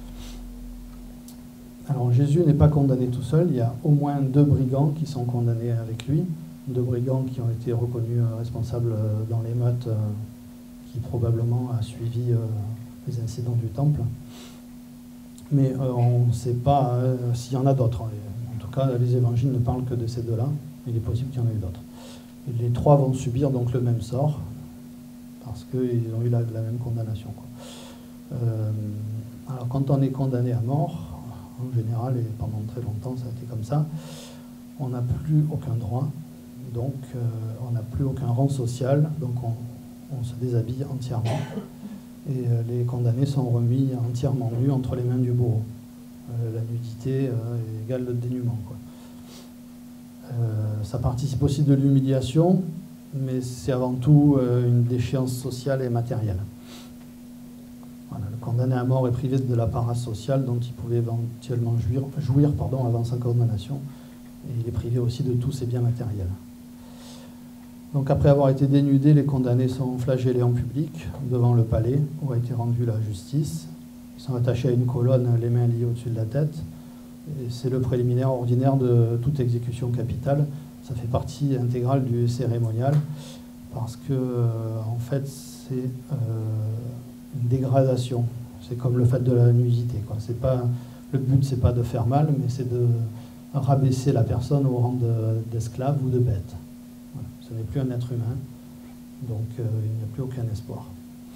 Alors Jésus n'est pas condamné tout seul, il y a au moins 2 brigands qui sont condamnés avec lui, 2 brigands qui ont été reconnus responsables dans l'émeute qui probablement a suivi les incidents du temple. Mais on ne sait pas s'il y en a d'autres. En tout cas, les évangiles ne parlent que de ces 2-là. Il est possible qu'il y en ait eu d'autres. Les 3 vont subir donc le même sort, parce qu'ils ont eu la même condamnation, quoi. Alors quand on est condamné à mort, en général, et pendant très longtemps ça a été comme ça, on n'a plus aucun droit, donc on n'a plus aucun rang social, donc on se déshabille entièrement, et les condamnés sont remis entièrement nus entre les mains du bourreau. La nudité égale le dénuement, quoi. Ça participe aussi de l'humiliation, mais c'est avant tout une déchéance sociale et matérielle. Voilà, le condamné à mort est privé de l'apparat social dont il pouvait éventuellement jouir avant sa condamnation, et il est privé aussi de tous ses biens matériels. Donc après avoir été dénudés, les condamnés sont flagellés en public devant le palais où a été rendue la justice. Ils sont attachés à une colonne, les mains liées au-dessus de la tête. Et c'est le préliminaire ordinaire de toute exécution capitale. Ça fait partie intégrale du cérémonial parce que, en fait, c'est une dégradation. C'est comme le fait de la nudité, quoi. Le but, c'est pas de faire mal, mais c'est de rabaisser la personne au rang d'esclave ou de bête. Voilà. Ce n'est plus un être humain, donc il n'y a plus aucun espoir.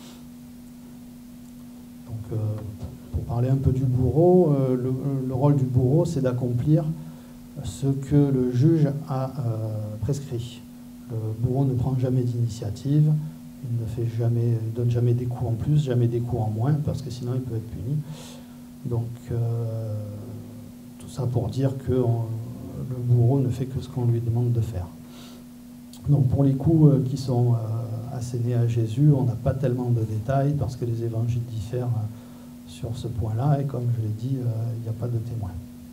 Donc, pour parler un peu du bourreau, le rôle du bourreau, c'est d'accomplir ce que le juge a prescrit. Le bourreau ne prend jamais d'initiative, il ne donne jamais des coups en plus, jamais des coups en moins, parce que sinon il peut être puni. Donc, tout ça pour dire que le bourreau ne fait que ce qu'on lui demande de faire. Donc, pour les coups qui sont assénés à Jésus, on n'a pas tellement de détails, parce que les évangiles diffèrent sur ce point-là, et comme je l'ai dit, il n'y a pas de témoin.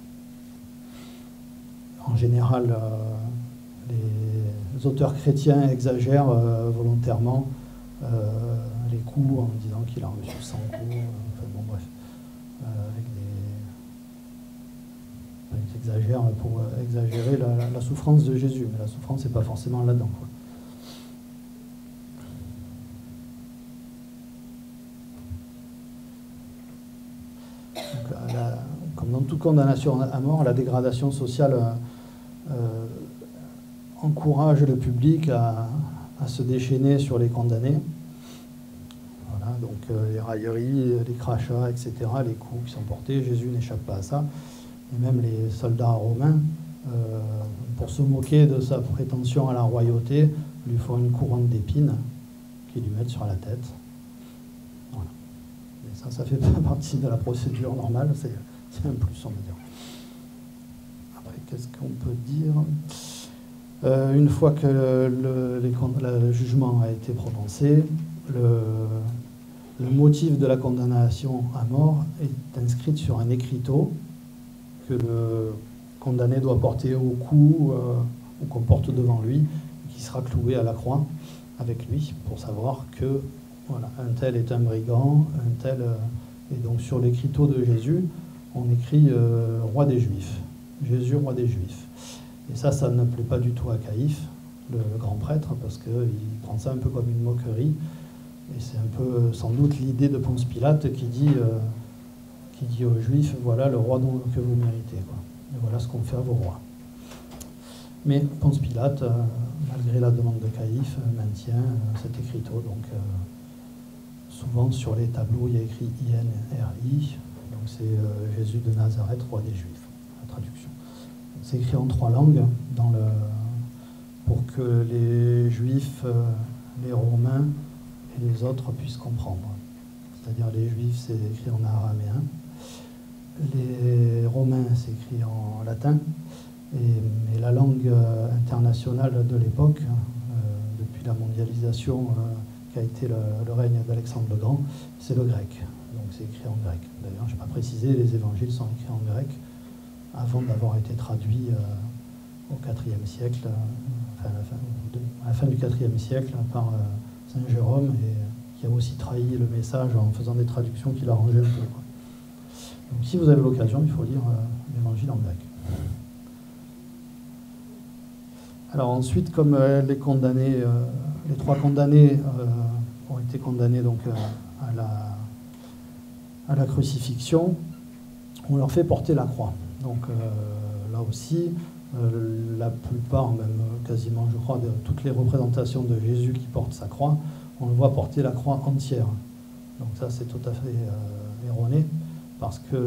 En général, les auteurs chrétiens exagèrent volontairement les coups en disant qu'il a reçu 100 coups, enfin bon bref, ils exagèrent pour exagérer la souffrance de Jésus, mais la souffrance n'est pas forcément là-dedans, quoi. Donc, comme dans toute condamnation à mort, la dégradation sociale encourage le public à se déchaîner sur les condamnés. Voilà, donc les railleries, les crachats, etc., les coups qui sont portés, Jésus n'échappe pas à ça. Et même les soldats romains, pour se moquer de sa prétention à la royauté, lui font une couronne d'épines qu'ils lui mettent sur la tête. Voilà. Et ça fait pas partie de la procédure normale, c'est un plus, on va dire. Après, qu'est-ce qu'on peut dire ? Une fois que le jugement a été prononcé, le motif de la condamnation à mort est inscrit sur un écriteau que le condamné doit porter au cou ou qu'on porte devant lui, qui sera cloué à la croix avec lui pour savoir que voilà, un tel est un brigand, un tel... et donc sur l'écriteau de Jésus, on écrit roi des Juifs, Jésus roi des Juifs. Et ça ne plaît pas du tout à Caïphe, le grand prêtre, parce qu'il prend ça un peu comme une moquerie. Et c'est un peu, sans doute, l'idée de Ponce Pilate qui dit aux Juifs, voilà le roi que vous méritez, quoi. Et voilà ce qu'ont fait vos rois. Mais Ponce Pilate, malgré la demande de Caïphe, maintient cet écriteau. Donc, souvent, sur les tableaux, il y a écrit INRI, donc c'est Jésus de Nazareth, roi des Juifs, la traduction. C'est écrit en 3 langues pour que les Juifs, les Romains et les autres puissent comprendre. C'est-à-dire les Juifs, c'est écrit en araméen. Les Romains, c'est écrit en latin. Mais la langue internationale de l'époque, depuis la mondialisation qui a été le règne d'Alexandre le Grand, c'est le grec. Donc c'est écrit en grec. D'ailleurs, je n'ai pas précisé, les évangiles sont écrits en grec avant d'avoir été traduits au IVe siècle, à la fin du IVe siècle par Saint Jérôme, et qui a aussi trahi le message en faisant des traductions qui l'arrangeaient un peu, quoi. Donc si vous avez l'occasion, il faut lire l'évangile en grec. Alors ensuite, comme les condamnés, les 3 condamnés ont été condamnés donc à la crucifixion, on leur fait porter la croix. Donc là aussi, la plupart, même quasiment je crois, de toutes les représentations de Jésus qui porte sa croix, on le voit porter la croix entière. Donc ça c'est tout à fait erroné, parce que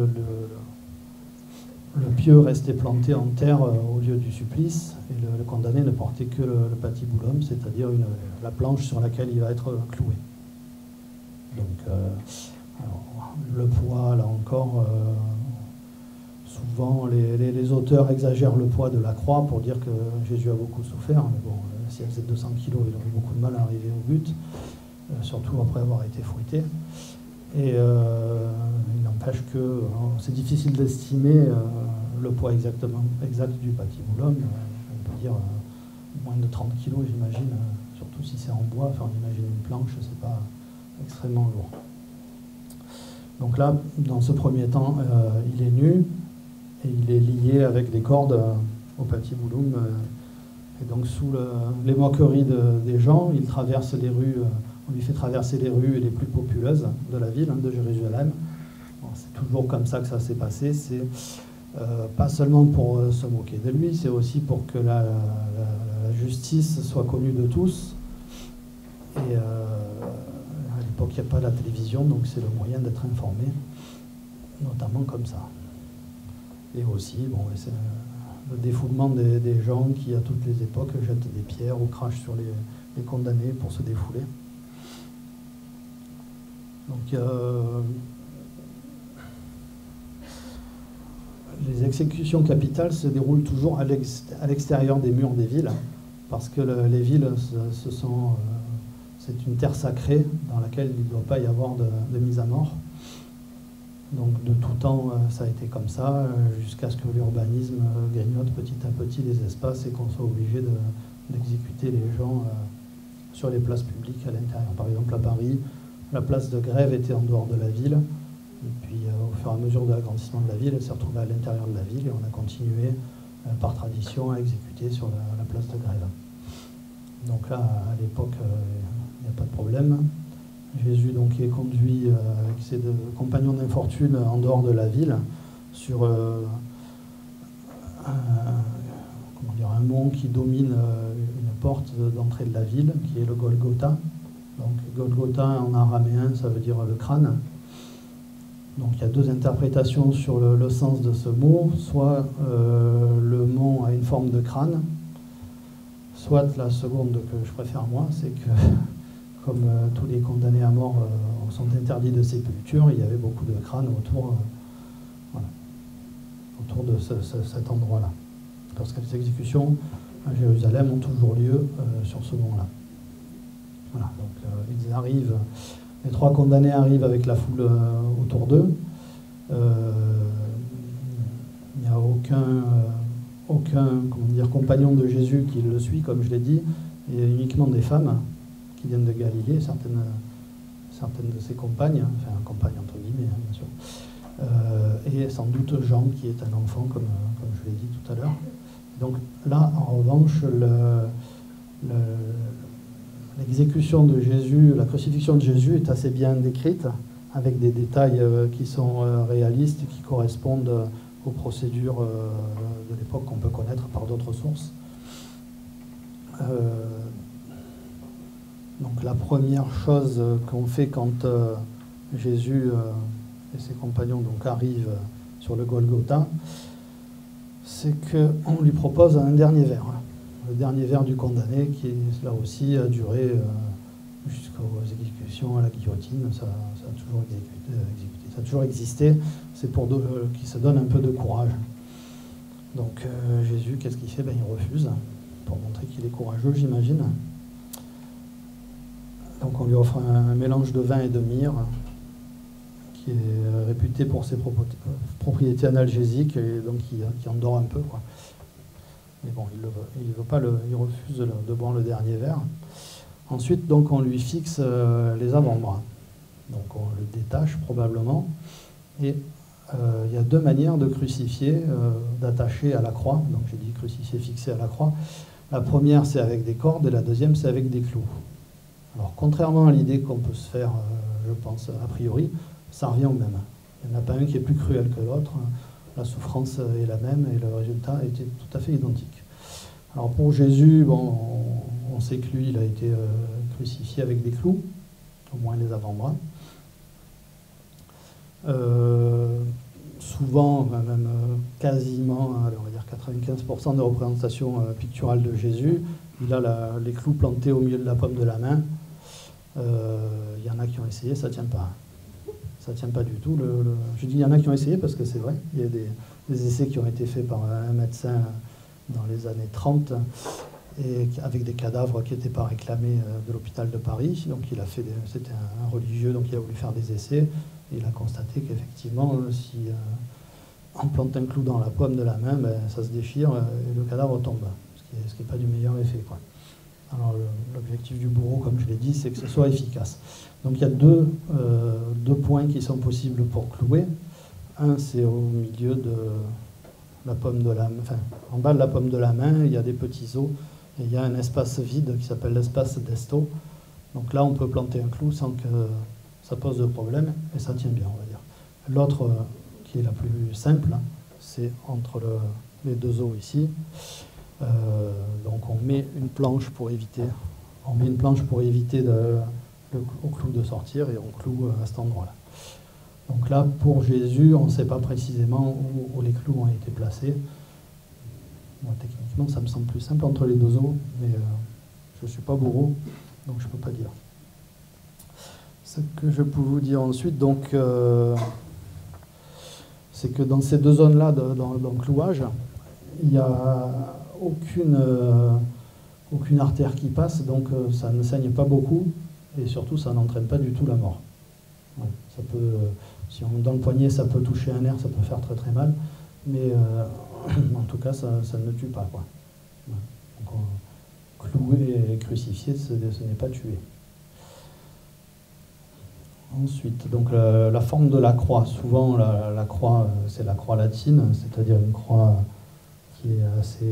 le pieu restait planté en terre au lieu du supplice, et le condamné ne portait que le patibulum, c'est-à-dire la planche sur laquelle il va être cloué. Donc alors, le poids, là encore... souvent, les auteurs exagèrent le poids de la croix pour dire que Jésus a beaucoup souffert. Mais bon, si elle faisait 200 kilos, il aurait beaucoup de mal à arriver au but, surtout après avoir été fouetté. Et il n'empêche que c'est difficile d'estimer le poids exact du patibulum. On peut dire moins de 30 kilos, j'imagine, surtout si c'est en bois. Enfin, on imagine une planche, c'est pas extrêmement lourd. Donc là, dans ce premier temps, il est nu. Et il est lié avec des cordes au patibulum. Et donc, sous les moqueries des gens, il traverse les rues On lui fait traverser les rues les plus populeuses de la ville, de Jérusalem. Bon, c'est toujours comme ça que ça s'est passé. C'est pas seulement pour se moquer de lui, c'est aussi pour que la justice soit connue de tous. Et à l'époque, il n'y a pas la télévision, donc c'est le moyen d'être informé, notamment comme ça. Et aussi, bon, c'est le défoulement des gens qui, à toutes les époques, jettent des pierres ou crachent sur les condamnés pour se défouler. Donc, les exécutions capitales se déroulent toujours à l'extérieur des murs des villes, parce que les villes, c'est une terre sacrée dans laquelle il ne doit pas y avoir de mise à mort. Donc de tout temps, ça a été comme ça, jusqu'à ce que l'urbanisme grignote petit à petit les espaces et qu'on soit obligé d'exécuter les gens sur les places publiques à l'intérieur. Par exemple, à Paris, la place de Grève était en dehors de la ville, et puis au fur et à mesure de l'agrandissement de la ville, elle s'est retrouvée à l'intérieur de la ville, et on a continué par tradition à exécuter sur la place de Grève. Donc là, à l'époque, il n'y a pas de problème. Jésus donc est conduit avec ses deux compagnons d'infortune en dehors de la ville sur un mont qui domine une porte d'entrée de la ville, qui est le Golgotha. Donc Golgotha en araméen, ça veut dire le crâne. Donc il y a deux interprétations sur le sens de ce mot. Soit le mont a une forme de crâne, soit la seconde que je préfère moi, c'est que comme tous les condamnés à mort sont interdits de sépulture, il y avait beaucoup de crânes autour de cet endroit-là. Parce que les exécutions à Jérusalem ont toujours lieu sur ce mont-là. Voilà, donc ils arrivent, les trois condamnés arrivent avec la foule autour d'eux. Il n'y a aucun compagnon de Jésus qui le suit, comme je l'ai dit, et uniquement des femmes qui viennent de Galilée, certaines de ses compagnes, enfin compagnes entre guillemets, bien sûr, et sans doute Jean qui est un enfant, comme je l'ai dit tout à l'heure. Donc là, en revanche, l'exécution de Jésus, la crucifixion de Jésus est assez bien décrite, avec des détails qui sont réalistes, qui correspondent aux procédures de l'époque qu'on peut connaître par d'autres sources. Donc la première chose qu'on fait quand Jésus et ses compagnons donc, arrivent sur le Golgotha, c'est qu'on lui propose un dernier verre. Le dernier verre du condamné, qui là aussi a duré jusqu'aux exécutions à la guillotine. Ça a toujours exécuté, ça a toujours existé. C'est pour qu'il se donne un peu de courage. Donc Jésus, qu'est-ce qu'il fait? Il refuse, pour montrer qu'il est courageux, j'imagine. Donc on lui offre un mélange de vin et de myrrhe, qui est réputé pour ses propriétés analgésiques, et donc qui endort un peu, quoi. Mais bon, il refuse de boire le dernier verre. Ensuite, donc, on lui fixe les avant-bras. Donc on le détache probablement. Et il y a deux manières de crucifier, d'attacher à la croix. Donc j'ai dit crucifier, fixé à la croix. La première, c'est avec des cordes, et la deuxième, c'est avec des clous. Alors, contrairement à l'idée qu'on peut se faire, je pense, a priori, ça revient au même. Il n'y en a pas un qui est plus cruel que l'autre. La souffrance est la même et le résultat était tout à fait identique. Alors pour Jésus, bon, on sait que lui, il a été crucifié avec des clous, au moins les avant-bras. Souvent, même quasiment, on va dire 95% de représentation picturale de Jésus, il a les clous plantés au milieu de la paume de la main. Il y en a qui ont essayé, ça ne tient pas. Ça ne tient pas du tout. Je dis il y en a qui ont essayé parce que c'est vrai. Il y a des essais qui ont été faits par un médecin dans les années 30 et avec des cadavres qui n'étaient pas réclamés de l'hôpital de Paris. Donc c'était un religieux, donc il a voulu faire des essais. Et il a constaté qu'effectivement, si on plante un clou dans la paume de la main, ça se déchire et le cadavre tombe. Ce qui n'est pas du meilleur effet, quoi. Alors l'objectif du bourreau, comme je l'ai dit, c'est que ce soit efficace. Donc il y a deux points qui sont possibles pour clouer. Un, c'est au milieu de la paume de la main, enfin en bas de la paume de la main, il y a des petits os et il y a un espace vide qui s'appelle l'espace d'Esto. Donc là, on peut planter un clou sans que ça pose de problème, et ça tient bien, on va dire. L'autre, qui est la plus simple, c'est entre les deux os ici. Donc on met une planche pour éviter, au clou de sortir, et on cloue à cet endroit-là. Donc là, pour Jésus, on ne sait pas précisément où les clous ont été placés. Moi, techniquement, ça me semble plus simple entre les deux os, mais je ne suis pas bourreau, donc je ne peux pas dire. Ce que je peux vous dire ensuite, donc, c'est que dans ces deux zones-là, dans le clouage, il n'y a aucune artère qui passe, donc ça ne saigne pas beaucoup, et surtout, ça n'entraîne pas du tout la mort. Ouais, ça peut, si on dans le poignet, ça peut toucher un nerf, ça peut faire très très mal, mais en tout cas, ça ne tue pas, quoi. Ouais. Donc, clouer et crucifié, ce n'est pas tuer. Ensuite, donc la forme de la croix. Souvent, la croix, c'est la croix latine, c'est-à-dire une croix qui est assez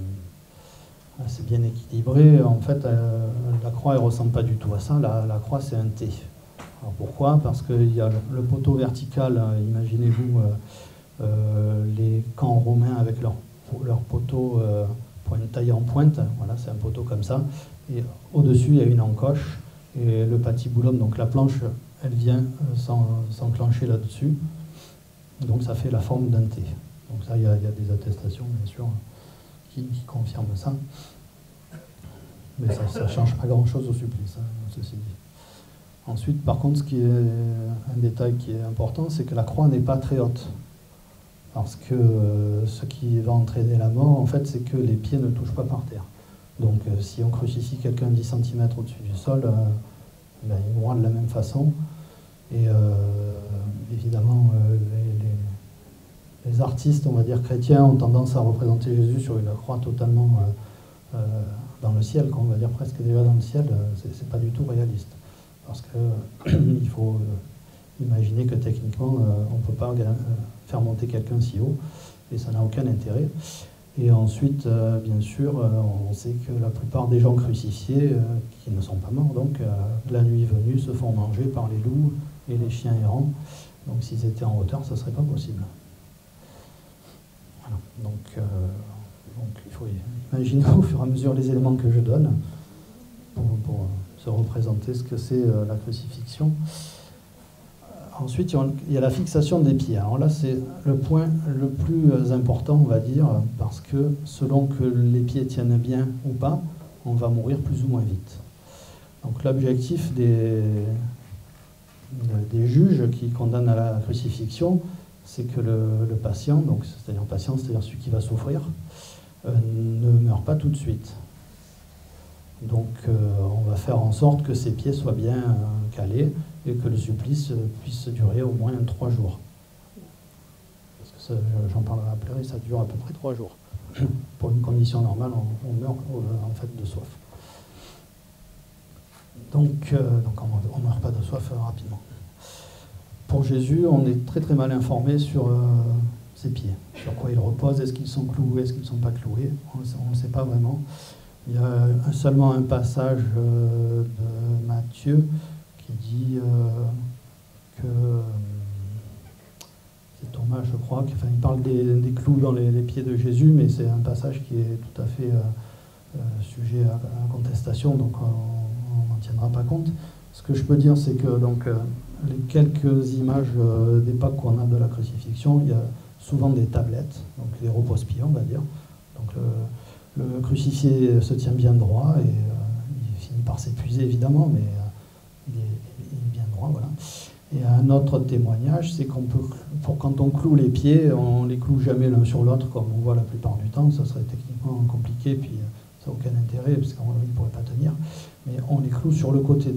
bien équilibrée. En fait, la croix, elle ne ressemble pas du tout à ça. La croix, c'est un T. Alors pourquoi? Parce qu'il y a le poteau vertical, imaginez-vous les camps romains avec leur poteau taillé en pointe. Voilà, c'est un poteau comme ça. Et au-dessus, il y a une encoche. Et le patiboulum, donc la planche, elle vient s'enclencher là-dessus. Donc ça fait la forme d'un T. Donc ça, il y a des attestations, bien sûr, qui confirment ça. Mais ça ne change pas grand-chose au supplice, hein, ceci dit. Ensuite, par contre, ce qui est un détail qui est important, c'est que la croix n'est pas très haute. Parce que ce qui va entraîner la mort, en fait, c'est que les pieds ne touchent pas par terre. Donc si on crucifie quelqu'un 10 cm au-dessus du sol, ben, il mourra de la même façon. Et évidemment, les artistes, on va dire chrétiens, ont tendance à représenter Jésus sur une croix totalement dans le ciel, on va dire presque déjà dans le ciel. C'est pas du tout réaliste. Parce qu'il faut imaginer que techniquement, on ne peut pas faire monter quelqu'un si haut, et ça n'a aucun intérêt. Et ensuite, bien sûr, on sait que la plupart des gens crucifiés, qui ne sont pas morts, donc la nuit venue, se font manger par les loups et les chiens errants. Donc s'ils étaient en hauteur, ça ne serait pas possible. Voilà. Donc il faut imaginer au fur et à mesure les éléments que je donne pour se représenter ce que c'est la crucifixion. Ensuite, il y a la fixation des pieds. Alors là, c'est le point le plus important, on va dire, parce que selon que les pieds tiennent bien ou pas, on va mourir plus ou moins vite. Donc l'objectif des juges qui condamnent à la crucifixion, c'est que le patient, donc c'est-à-dire celui qui va souffrir, ne meurt pas tout de suite. Donc on va faire en sorte que ses pieds soient bien calés et que le supplice puisse durer au moins 3 jours. Parce que j'en parlerai après, ça dure à peu près 3 jours. Pour une condition normale, on meurt en fait de soif. Donc on ne meurt pas de soif rapidement. Pour Jésus, on est très très mal informé sur ses pieds, sur quoi il repose, est-ce qu'ils sont cloués, est-ce qu'ils ne sont pas cloués, on ne sait pas vraiment. Il y a seulement un passage de Matthieu qui dit que c'est Thomas, je crois, il parle des clous dans les pieds de Jésus, mais c'est un passage qui est tout à fait sujet à contestation, donc on n'en tiendra pas compte. Ce que je peux dire, c'est que donc, les quelques images d'époque qu'on a de la crucifixion, il y a souvent des tablettes, donc les repose-pieds, on va dire. Donc le crucifié se tient bien droit et il finit par s'épuiser évidemment, mais il est bien droit, voilà. Et un autre témoignage, c'est qu'on peut, quand on cloue les pieds, on les cloue jamais l'un sur l'autre comme on voit la plupart du temps. Ça serait techniquement compliqué, puis ça n'a aucun intérêt parce qu'on ne pourrait pas tenir. Mais on les cloue sur le côté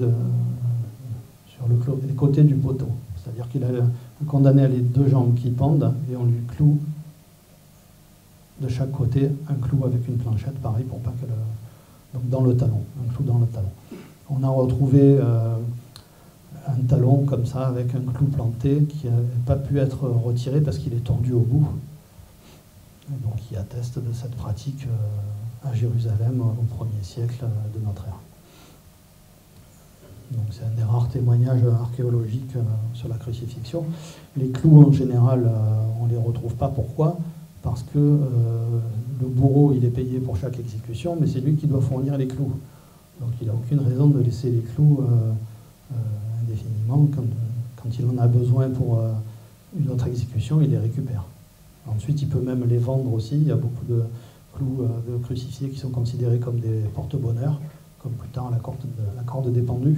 les côtés du poteau. C'est-à-dire qu'il a le condamné à les 2 jambes qui pendent et on lui cloue de chaque côté un clou avec une planchette, pareil, pour pas que donc dans le talon, un clou dans le talon. On a retrouvé un talon comme ça avec un clou planté qui n'a pas pu être retiré parce qu'il est tordu au bout. Et donc il atteste de cette pratique à Jérusalem au 1er siècle de notre ère. Donc c'est un des rares témoignages archéologiques sur la crucifixion. Les clous, en général, on ne les retrouve pas. Pourquoi? Parce que le bourreau, il est payé pour chaque exécution, mais c'est lui qui doit fournir les clous. Donc il n'a aucune raison de laisser les clous indéfiniment. Quand il en a besoin pour une autre exécution, il les récupère. Ensuite, il peut même les vendre aussi. Il y a beaucoup de clous de crucifiés qui sont considérés comme des porte-bonheur, comme plus tard la corde des pendus.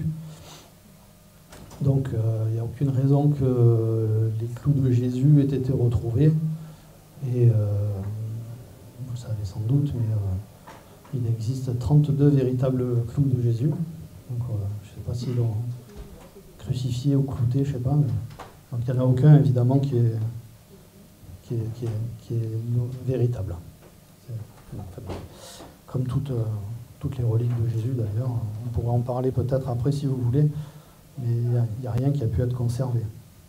Donc il n'y a aucune raison que les clous de Jésus aient été retrouvés. Et vous le savez sans doute, mais il existe 32 véritables clous de Jésus. Donc je ne sais pas s'ils l'ont crucifié ou clouté, je ne sais pas. Mais... Donc il n'y en a aucun évidemment qui est véritable. Comme toutes les reliques de Jésus d'ailleurs. On pourrait en parler peut-être après si vous voulez, mais il n'y a rien qui a pu être conservé.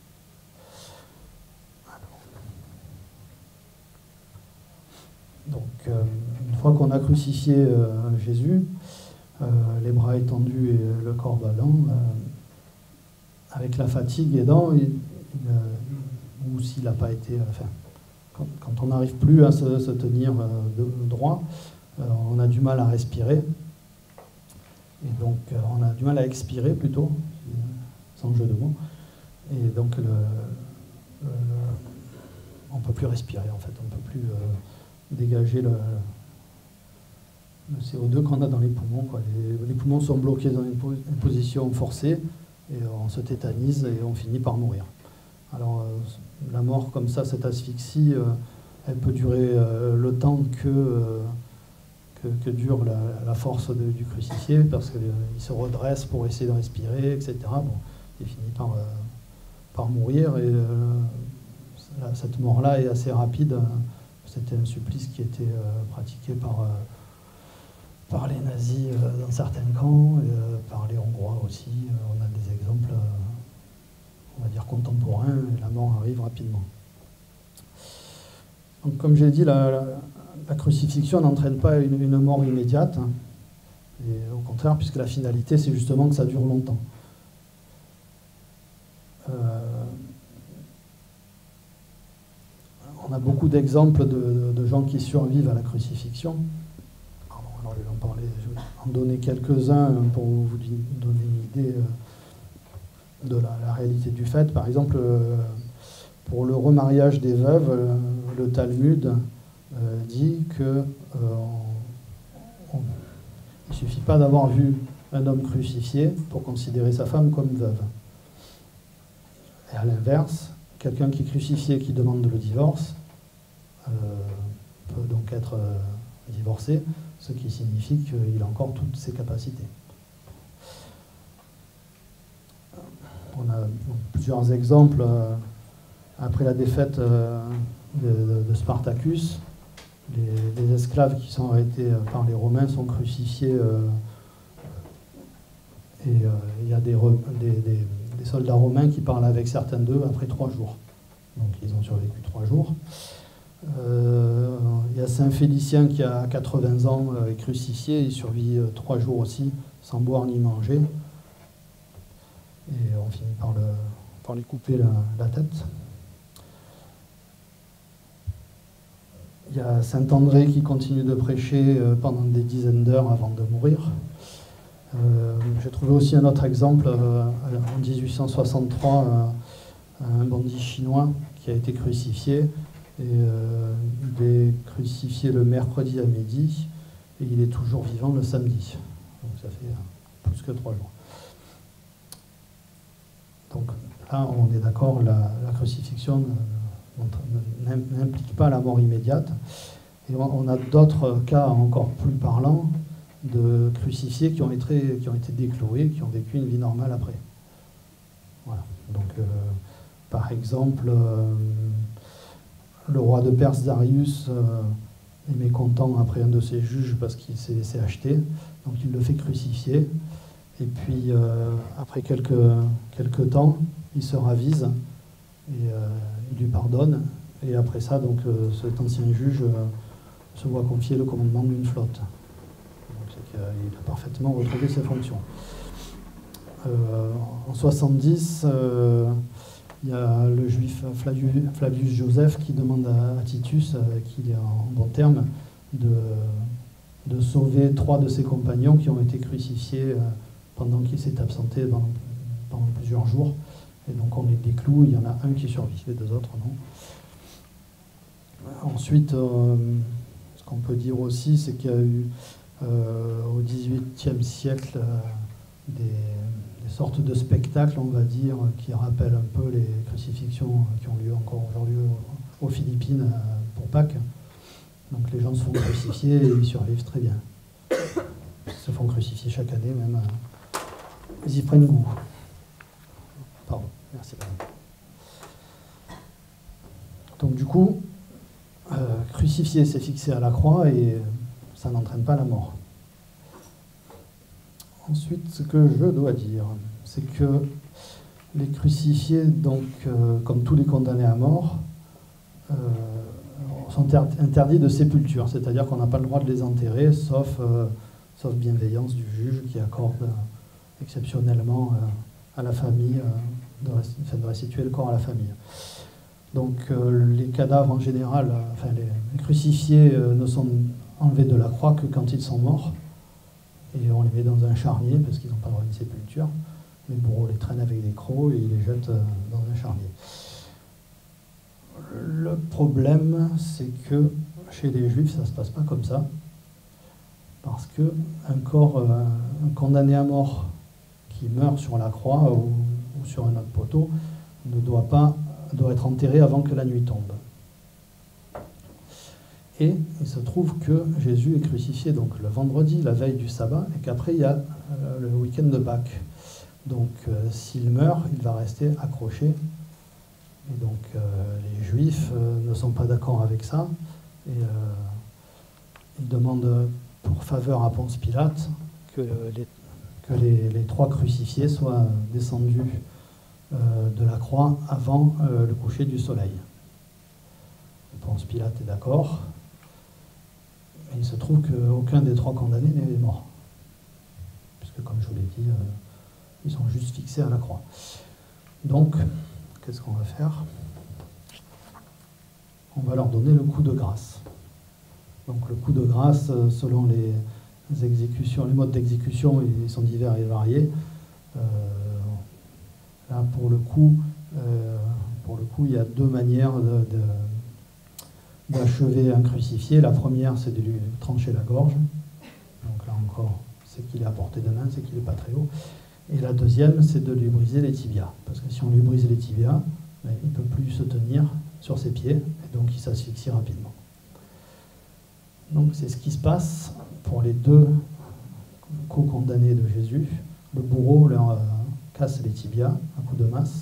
Donc une fois qu'on a crucifié Jésus, les bras étendus et le corps ballant, avec la fatigue aidant, ou s'il n'a pas été... Quand on n'arrive plus à se tenir droit, on a du mal à respirer. Et donc, on a du mal à expirer plutôt, sans jeu de mots. Et donc, on ne peut plus respirer, en fait. On ne peut plus dégager le CO2 qu'on a dans les poumons, quoi. Les poumons sont bloqués dans une position forcée, et on se tétanise et on finit par mourir. Alors, la mort comme ça, cette asphyxie, elle peut durer le temps que dure la force du crucifié, parce qu'il se redresse pour essayer de respirer, etc. Bon, il finit par mourir, et cette mort-là est assez rapide. C'était un supplice qui était pratiqué par les nazis dans certains camps, et par les Hongrois aussi. On a des exemples, on va dire, contemporains, et la mort arrive rapidement. Donc, comme j'ai dit, la crucifixion n'entraîne pas une mort immédiate, hein, et au contraire, puisque la finalité, c'est justement que ça dure longtemps. On a beaucoup d'exemples de gens qui survivent à la crucifixion. Alors, je vais en donner quelques-uns pour vous donner une idée de la réalité du fait. Par exemple, pour le remariage des veuves, le Talmud dit que il ne suffit pas d'avoir vu un homme crucifié pour considérer sa femme comme veuve. Et à l'inverse, quelqu'un qui est crucifié, qui demande le divorce, peut donc être divorcé, ce qui signifie qu'il a encore toutes ses capacités. On a plusieurs exemples. Après la défaite de Spartacus, les esclaves qui sont arrêtés par les Romains sont crucifiés, et il y a des soldats romains qui parlent avec certains d'eux après 3 jours. Donc ils ont survécu 3 jours. Il y a Saint Félicien qui a 80 ans, est crucifié, il survit 3 jours aussi, sans boire ni manger. Et on finit par lui couper la tête. Il y a Saint André qui continue de prêcher pendant des dizaines d'heures avant de mourir. J'ai trouvé aussi un autre exemple en 1863, un bandit chinois qui a été crucifié. Et il est crucifié le mercredi à midi et il est toujours vivant le samedi. Donc ça fait plus que 3 jours. Donc là, on est d'accord, la crucifixion n'implique pas la mort immédiate. Et on a d'autres cas encore plus parlants de crucifiés qui ont été décloués, qui ont vécu une vie normale après. Voilà. Donc, par exemple, le roi de Perse, Darius, est mécontent après un de ses juges parce qu'il s'est laissé acheter. Donc, il le fait crucifier. Et puis, après quelques temps, il se ravise et il lui pardonne. Et après ça, donc, cet ancien juge se voit confier le commandement d'une flotte. Donc, c'est qu'il a parfaitement retrouvé ses fonctions. En 70, il y a le juif Flavius Joseph qui demande à Titus, qu'il est en bon terme, de sauver 3 de ses compagnons qui ont été crucifiés pendant qu'il s'est absenté pendant plusieurs jours. Et donc on les décloue, il y en a un qui survit, les 2 autres non. Ensuite, ce qu'on peut dire aussi, c'est qu'il y a eu au XVIIIe siècle des sortes de spectacles, on va dire, qui rappellent un peu les crucifixions qui ont lieu encore aujourd'hui aux Philippines pour Pâques. Donc les gens se font crucifier et ils survivent très bien. Ils se font crucifier chaque année, même. Ils y prennent goût. Pardon, merci. Donc du coup, crucifier, c'est fixé à la croix et ça n'entraîne pas la mort. Ensuite, ce que je dois dire, c'est que les crucifiés, donc, comme tous les condamnés à mort, sont interdits de sépulture, c'est-à-dire qu'on n'a pas le droit de les enterrer, sauf bienveillance du juge qui accorde exceptionnellement à la famille, de restituer le corps à la famille. Donc les cadavres en général, les crucifiés ne sont enlevés de la croix que quand ils sont morts, et on les met dans un charnier parce qu'ils n'ont pas le droit d'une sépulture. Les bourreaux les traînent avec des crocs et ils les jettent dans un charnier. Le problème, c'est que chez les Juifs, ça ne se passe pas comme ça, parce qu'un corps, un condamné à mort qui meurt sur la croix ou sur un autre poteau doit être enterré avant que la nuit tombe. Et il se trouve que Jésus est crucifié donc le vendredi, la veille du sabbat, et qu'après il y a le week-end de Pâques. Donc s'il meurt, il va rester accroché. Et donc les Juifs ne sont pas d'accord avec ça. Et ils demandent pour faveur à Ponce Pilate que les 3 crucifiés soient descendus de la croix avant le coucher du soleil. Et Ponce Pilate est d'accord. Et il se trouve qu'aucun des 3 condamnés n'est mort. Puisque, comme je vous l'ai dit, ils sont juste fixés à la croix. Donc, qu'est-ce qu'on va faire? On va leur donner le coup de grâce. Donc, le coup de grâce, selon les exécutions, les modes d'exécution, ils sont divers et variés. Là, pour le coup, il y a 2 manières d'achever un crucifié. La première, c'est de lui trancher la gorge. Donc là encore, c'est qu'il est à portée de main, c'est qu'il n'est pas très haut. Et la deuxième, c'est de lui briser les tibias. Parce que si on lui brise les tibias, il ne peut plus se tenir sur ses pieds, et donc il s'asphyxie rapidement. Donc c'est ce qui se passe pour les 2 co-condamnés de Jésus. Le bourreau leur casse les tibias, un coup de masse.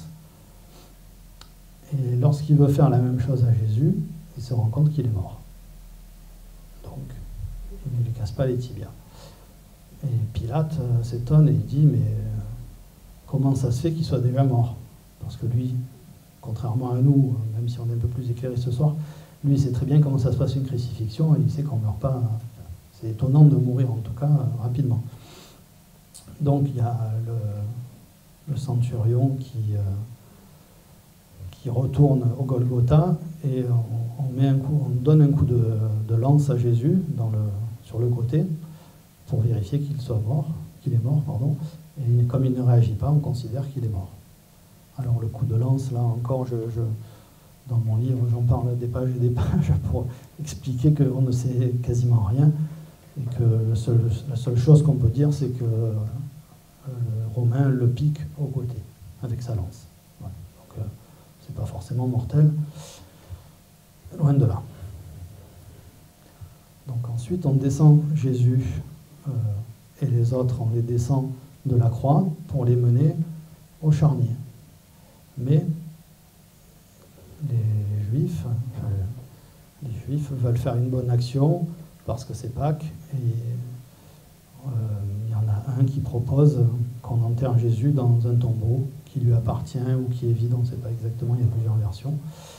Et lorsqu'il veut faire la même chose à Jésus, il se rend compte qu'il est mort. Donc, il ne lui casse pas les tibias. Et Pilate s'étonne et il dit, mais comment ça se fait qu'il soit déjà mort? Parce que lui, contrairement à nous, même si on est un peu plus éclairé ce soir, lui, il sait très bien comment ça se passe une crucifixion et il sait qu'on ne meurt pas. C'est étonnant de mourir, en tout cas, rapidement. Donc, il y a le centurion qui retourne au Golgotha et on donne un coup de lance à Jésus sur le côté pour vérifier qu'il est mort, pardon. Et comme il ne réagit pas, on considère qu'il est mort. Alors le coup de lance, là encore, dans mon livre, j'en parle des pages et des pages pour expliquer qu'on ne sait quasiment rien et que la seule chose qu'on peut dire, c'est que le Romain le pique au côté avec sa lance. Voilà. Donc c'est pas forcément mortel, loin de là. Donc ensuite, on descend Jésus et les autres, on les descend de la croix pour les mener au charnier. Mais les Juifs veulent faire une bonne action parce que c'est Pâques et il y en a un qui propose qu'on enterre Jésus dans un tombeau qui lui appartient ou qui est vide, on ne sait pas exactement, il y a plusieurs versions.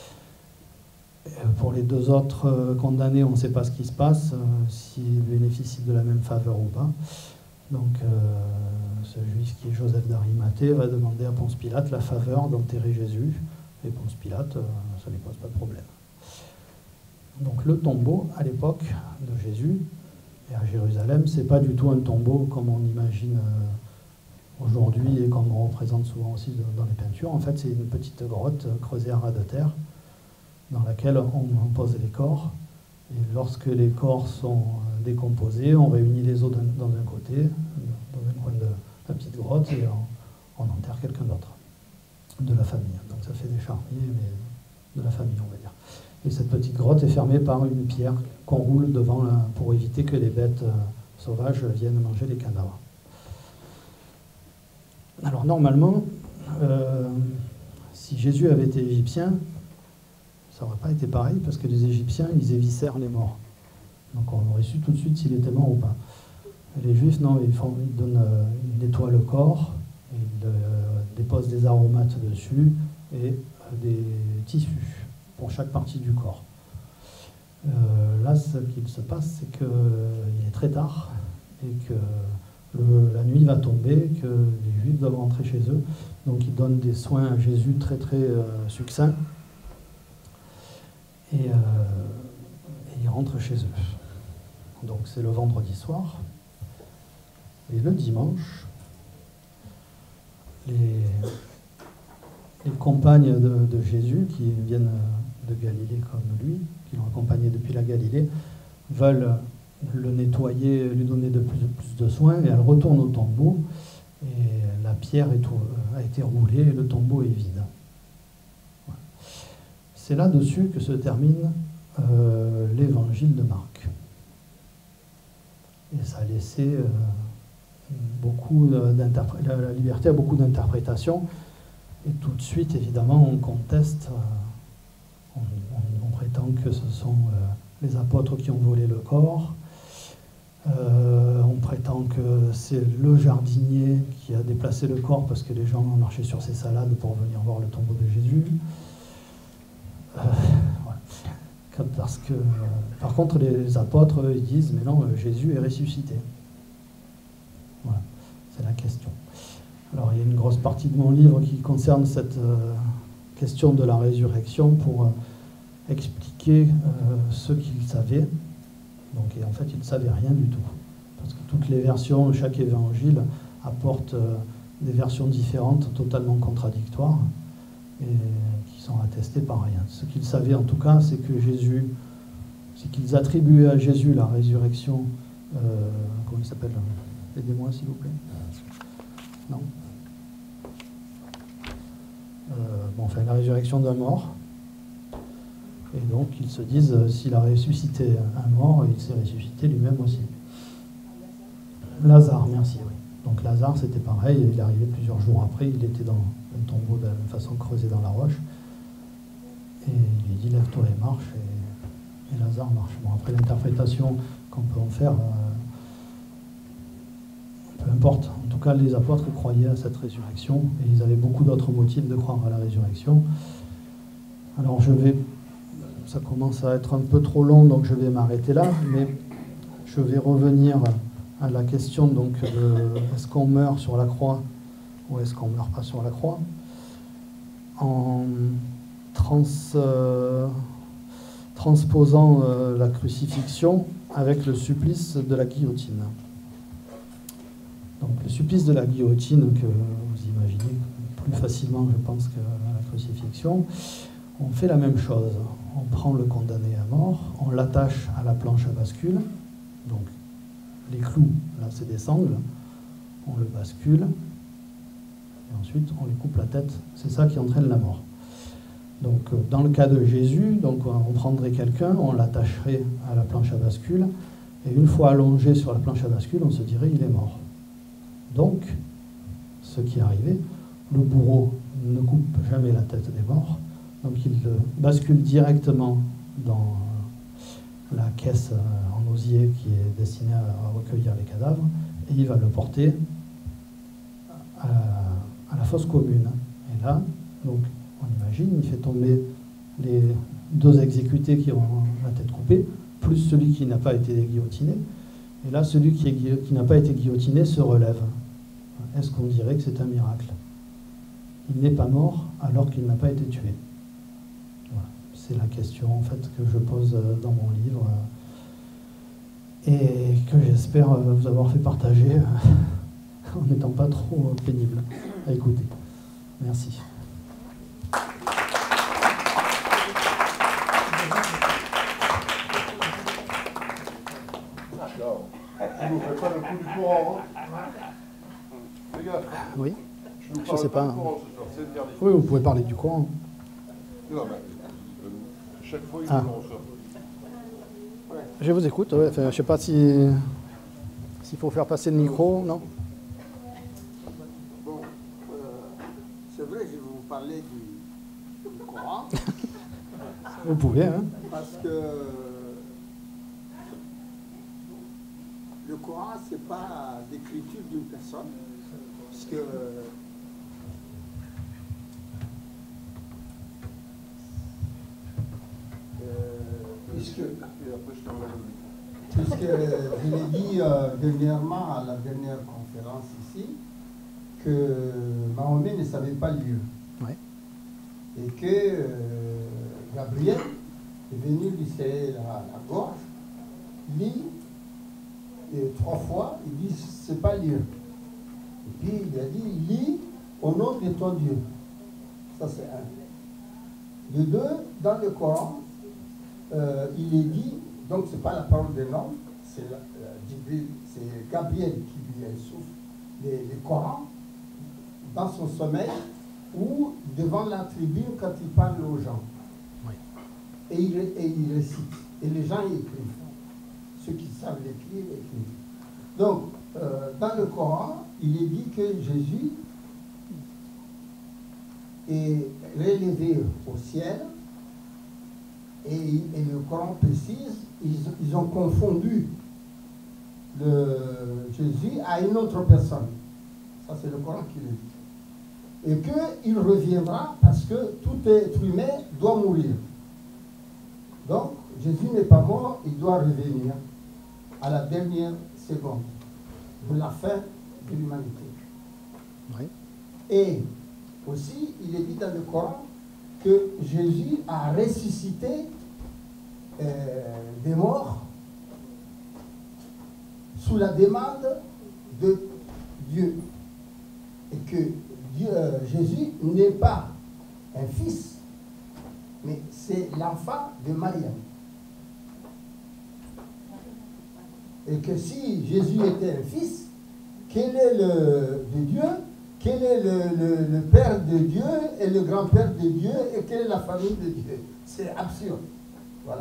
Pour les 2 autres condamnés, on ne sait pas ce qui se passe, s'ils bénéficient de la même faveur ou pas. Donc ce juif qui est Joseph d'Arimathée va demander à Ponce Pilate la faveur d'enterrer Jésus, et Ponce Pilate, ça ne lui pose pas de problème. Donc le tombeau, à l'époque de Jésus, et à Jérusalem, c'est pas du tout un tombeau comme on imagine aujourd'hui et comme on représente souvent aussi dans les peintures. En fait, c'est une petite grotte creusée à ras de terre dans laquelle on pose les corps. Et lorsque les corps sont décomposés, on réunit les os dans un côté, dans un coin de la petite grotte, et on enterre quelqu'un d'autre de la famille. Donc ça fait des charniers, mais de la famille, on va dire. Et cette petite grotte est fermée par une pierre qu'on roule devant pour éviter que les bêtes sauvages viennent manger les cadavres. Alors normalement, si Jésus avait été égyptien, ça n'aurait pas été pareil, parce que les Égyptiens, ils éviscèrent les morts. Donc on aurait su tout de suite s'il était mort ou pas. Et les Juifs, non, ils nettoient le corps, ils déposent des aromates dessus et des tissus pour chaque partie du corps. Là, ce qu'il se passe, c'est qu'il est très tard et que la nuit va tomber, que les Juifs doivent rentrer chez eux. Donc ils donnent des soins à Jésus très très succincts et ils rentrent chez eux. Donc c'est le vendredi soir. Et le dimanche, les compagnes de Jésus qui viennent de Galilée comme lui, qui l'ont accompagné depuis la Galilée, veulent le nettoyer, lui donner de plus en plus de soins, et elles retournent au tombeau, et la pierre a été roulée, et le tombeau est vide. Voilà. C'est là-dessus que se termine l'évangile de Marc. Et ça a laissé la liberté à beaucoup d'interprétations, et tout de suite, évidemment, on conteste, on prétend que ce sont les apôtres qui ont volé le corps. On prétend que c'est le jardinier qui a déplacé le corps parce que les gens ont marché sur ses salades pour venir voir le tombeau de Jésus. Voilà. Parce que, par contre, les apôtres, ils disent, mais non, Jésus est ressuscité. Voilà, c'est la question. Alors, il y a une grosse partie de mon livre qui concerne cette question de la résurrection pour expliquer ce qu'ils savaient. Donc, et en fait, ils ne savaient rien du tout. Parce que toutes les versions, chaque évangile apporte des versions différentes, totalement contradictoires, et qui sont attestées par rien. Ce qu'ils savaient en tout cas, c'est qu'ils attribuaient à Jésus la résurrection, comment il s'appelle? Aidez-moi s'il vous plaît. Non. La résurrection d'un mort. Et donc, ils se disent, s'il a ressuscité un mort, il s'est ressuscité lui-même aussi. Lazare, merci, oui. Donc Lazare, c'était pareil, il est arrivé plusieurs jours après, il était dans un tombeau de façon creusée dans la roche. Et il lui dit, lève-toi et marche, et Lazare marche. Bon, après, l'interprétation qu'on peut en faire, peu importe. En tout cas, les apôtres croyaient à cette résurrection, et ils avaient beaucoup d'autres motifs de croire à la résurrection. Alors ça commence à être un peu trop long, donc je vais m'arrêter là, mais je vais revenir à la question donc de est-ce qu'on meurt sur la croix ou est-ce qu'on ne meurt pas sur la croix, en transposant la crucifixion avec le supplice de la guillotine. Donc le supplice de la guillotine, que vous imaginez plus facilement, je pense, que la crucifixion, on fait la même chose. On prend le condamné à mort, on l'attache à la planche à bascule, donc les clous, là c'est des sangles, on le bascule, et ensuite on lui coupe la tête, c'est ça qui entraîne la mort. Donc dans le cas de Jésus, donc, on prendrait quelqu'un, on l'attacherait à la planche à bascule, et une fois allongé sur la planche à bascule, on se dirait il est mort. Donc, ce qui est arrivé, le bourreau ne coupe jamais la tête des morts, donc il le bascule directement dans la caisse en osier qui est destinée à recueillir les cadavres, et il va le porter à la fosse commune. Et là, donc, on imagine, il fait tomber les deux exécutés qui ont la tête coupée, plus celui qui n'a pas été guillotiné. Et là, celui qui n'a pas été guillotiné se relève. est-ce qu'on dirait que c'est un miracle? Il n'est pas mort alors qu'il n'a pas été tué. Voilà. C'est la question en fait que je pose dans mon livre et que j'espère vous avoir fait partager en n'étant pas trop pénible à écouter. Merci. Je ne vous fais pas le coup du courant. Les gars, oui, je sais pas. Courant, ce soir. C'est interdit. Oui, vous pouvez parler du courant. Non, mais chaque fois, il nous ressort. Ouais. Je vous écoute. Ouais. Enfin, je ne sais pas s'il faut faire passer le micro, non? Bon, c'est vrai que je vais vous parler du Coran. Vous pouvez, hein? Parce que le Coran, ce n'est pas l'écriture d'une personne. Parce que puisque je l'ai dit dernièrement à la dernière conférence ici, que Mahomet ne savait pas lire. Ouais. Et que Gabriel est venu lui serrer la gorge, lit, et 3 fois, il dit c'est pas lire. Et puis il a dit lis au nom de ton Dieu. Ça c'est un. De 2, dans le Coran, il est dit, donc c'est pas la parole d'un homme, c'est Gabriel qui lui souffle le Coran dans son sommeil ou devant la tribune quand il parle aux gens. Oui. Et il récite. Et les gens y écrivent. Ceux qui savent l'écrire, écrivent. Donc, dans le Coran, il est dit que Jésus est relevé au ciel. Et le Coran précise, ils ont confondu Jésus à une autre personne. Ça, c'est le Coran qui le dit. Et qu'il reviendra parce que tout être humain doit mourir. Donc, Jésus n'est pas mort, il doit revenir à la dernière seconde de la fin de l'humanité. Oui. Et aussi, il est dit dans le Coran que Jésus a ressuscité des morts sous la demande de Dieu. Et que Jésus n'est pas un fils, mais c'est l'enfant de Mariam. Et que si Jésus était un fils, quel est de Dieu, quel est le père de Dieu et le grand-père de Dieu et quelle est la famille de Dieu? C'est absurde. Voilà.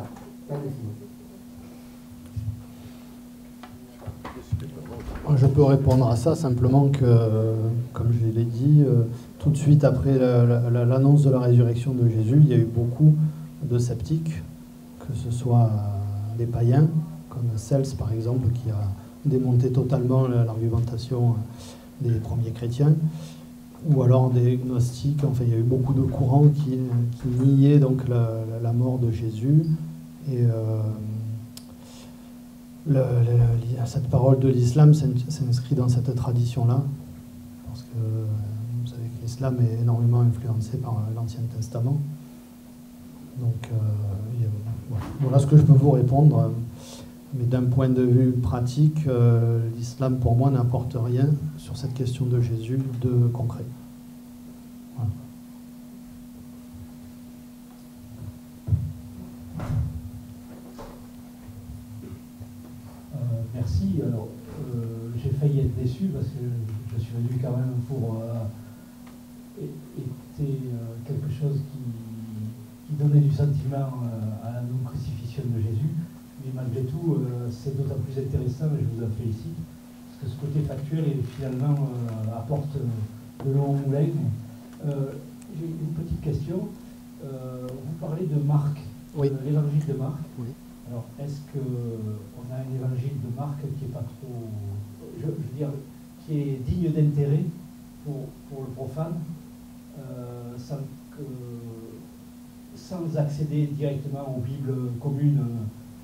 Je peux répondre à ça simplement que, comme je l'ai dit, tout de suite après l'annonce de la résurrection de Jésus, il y a eu beaucoup de sceptiques, que ce soit des païens, comme Cels par exemple, qui a démonté totalement l'argumentation des premiers chrétiens, ou alors des gnostiques. Enfin, il y a eu beaucoup de courants qui niaient donc la mort de Jésus. Et cette parole de l'islam s'inscrit dans cette tradition-là, parce que vous savez que l'islam est énormément influencé par l'Ancien Testament. Donc voilà ce que je peux vous répondre. Mais d'un point de vue pratique, l'islam pour moi n'apporte rien sur cette question de Jésus de concret. Voilà. Merci. Alors, j'ai failli être déçu parce que je suis venu quand même pour était quelque chose qui donnait du sentiment à la non-crucifixion de Jésus. Mais malgré tout, c'est d'autant plus intéressant, et je vous en félicite, parce que ce côté factuel, finalement, apporte de l'eau au moulin. J'ai une petite question. Vous parlez de Marc, oui. L'évangile de Marc. Oui. Alors, est-ce qu'on a un évangile de Marc qui n'est pas trop, je veux dire, qui est digne d'intérêt pour le profane, sans accéder directement aux Bibles communes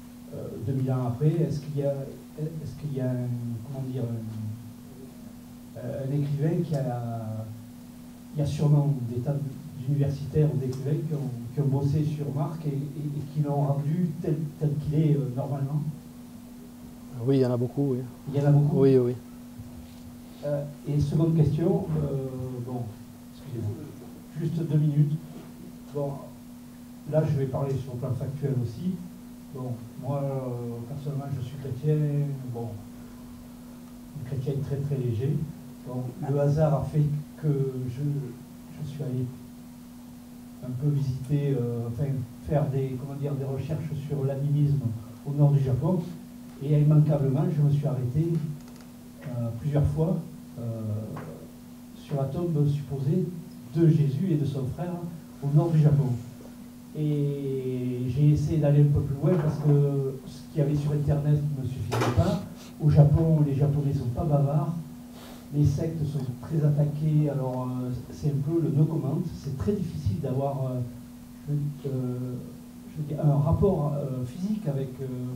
2000 ans après? Est-ce qu'il y a comment dire, un écrivain il y a sûrement des tas d'universitaires ou d'écrivains qui ont bossé sur Marc et qui l'ont rendu tel qu'il est normalement. Oui, il y en a beaucoup, oui. Il y en a beaucoup. Oui, oui. Et seconde question, bon, excusez-moi, juste 2 minutes. Bon, là je vais parler sur le plan factuel aussi. Bon, moi, personnellement, je suis chrétien, bon, une chrétienne très très léger. Bon, le hasard a fait que je suis allé un peu visiter, enfin, faire des recherches sur l'animisme au nord du Japon. Et immanquablement, je me suis arrêté plusieurs fois sur la tombe supposée de Jésus et de son frère au nord du Japon. Et j'ai essayé d'aller un peu plus loin parce que ce qu'il y avait sur Internet ne me suffisait pas. Au Japon, les Japonais ne sont pas bavards. Les sectes sont très attaquées. Alors, c'est un peu le no comment. C'est très difficile d'avoir un rapport physique avec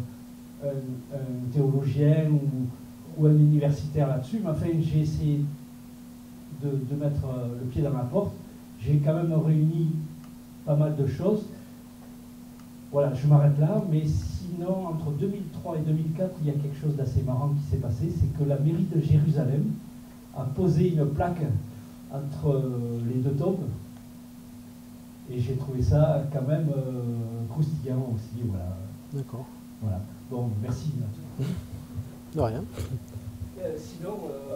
un théologien ou un universitaire là-dessus. Mais enfin, j'ai essayé de mettre le pied dans la porte. J'ai quand même réuni pas mal de choses. Voilà, je m'arrête là, mais sinon, entre 2003 et 2004, il y a quelque chose d'assez marrant qui s'est passé, c'est que la mairie de Jérusalem a posé une plaque entre les deux tombes, et j'ai trouvé ça quand même croustillant aussi, voilà. D'accord. Voilà. Bon, merci. De rien. Sinon,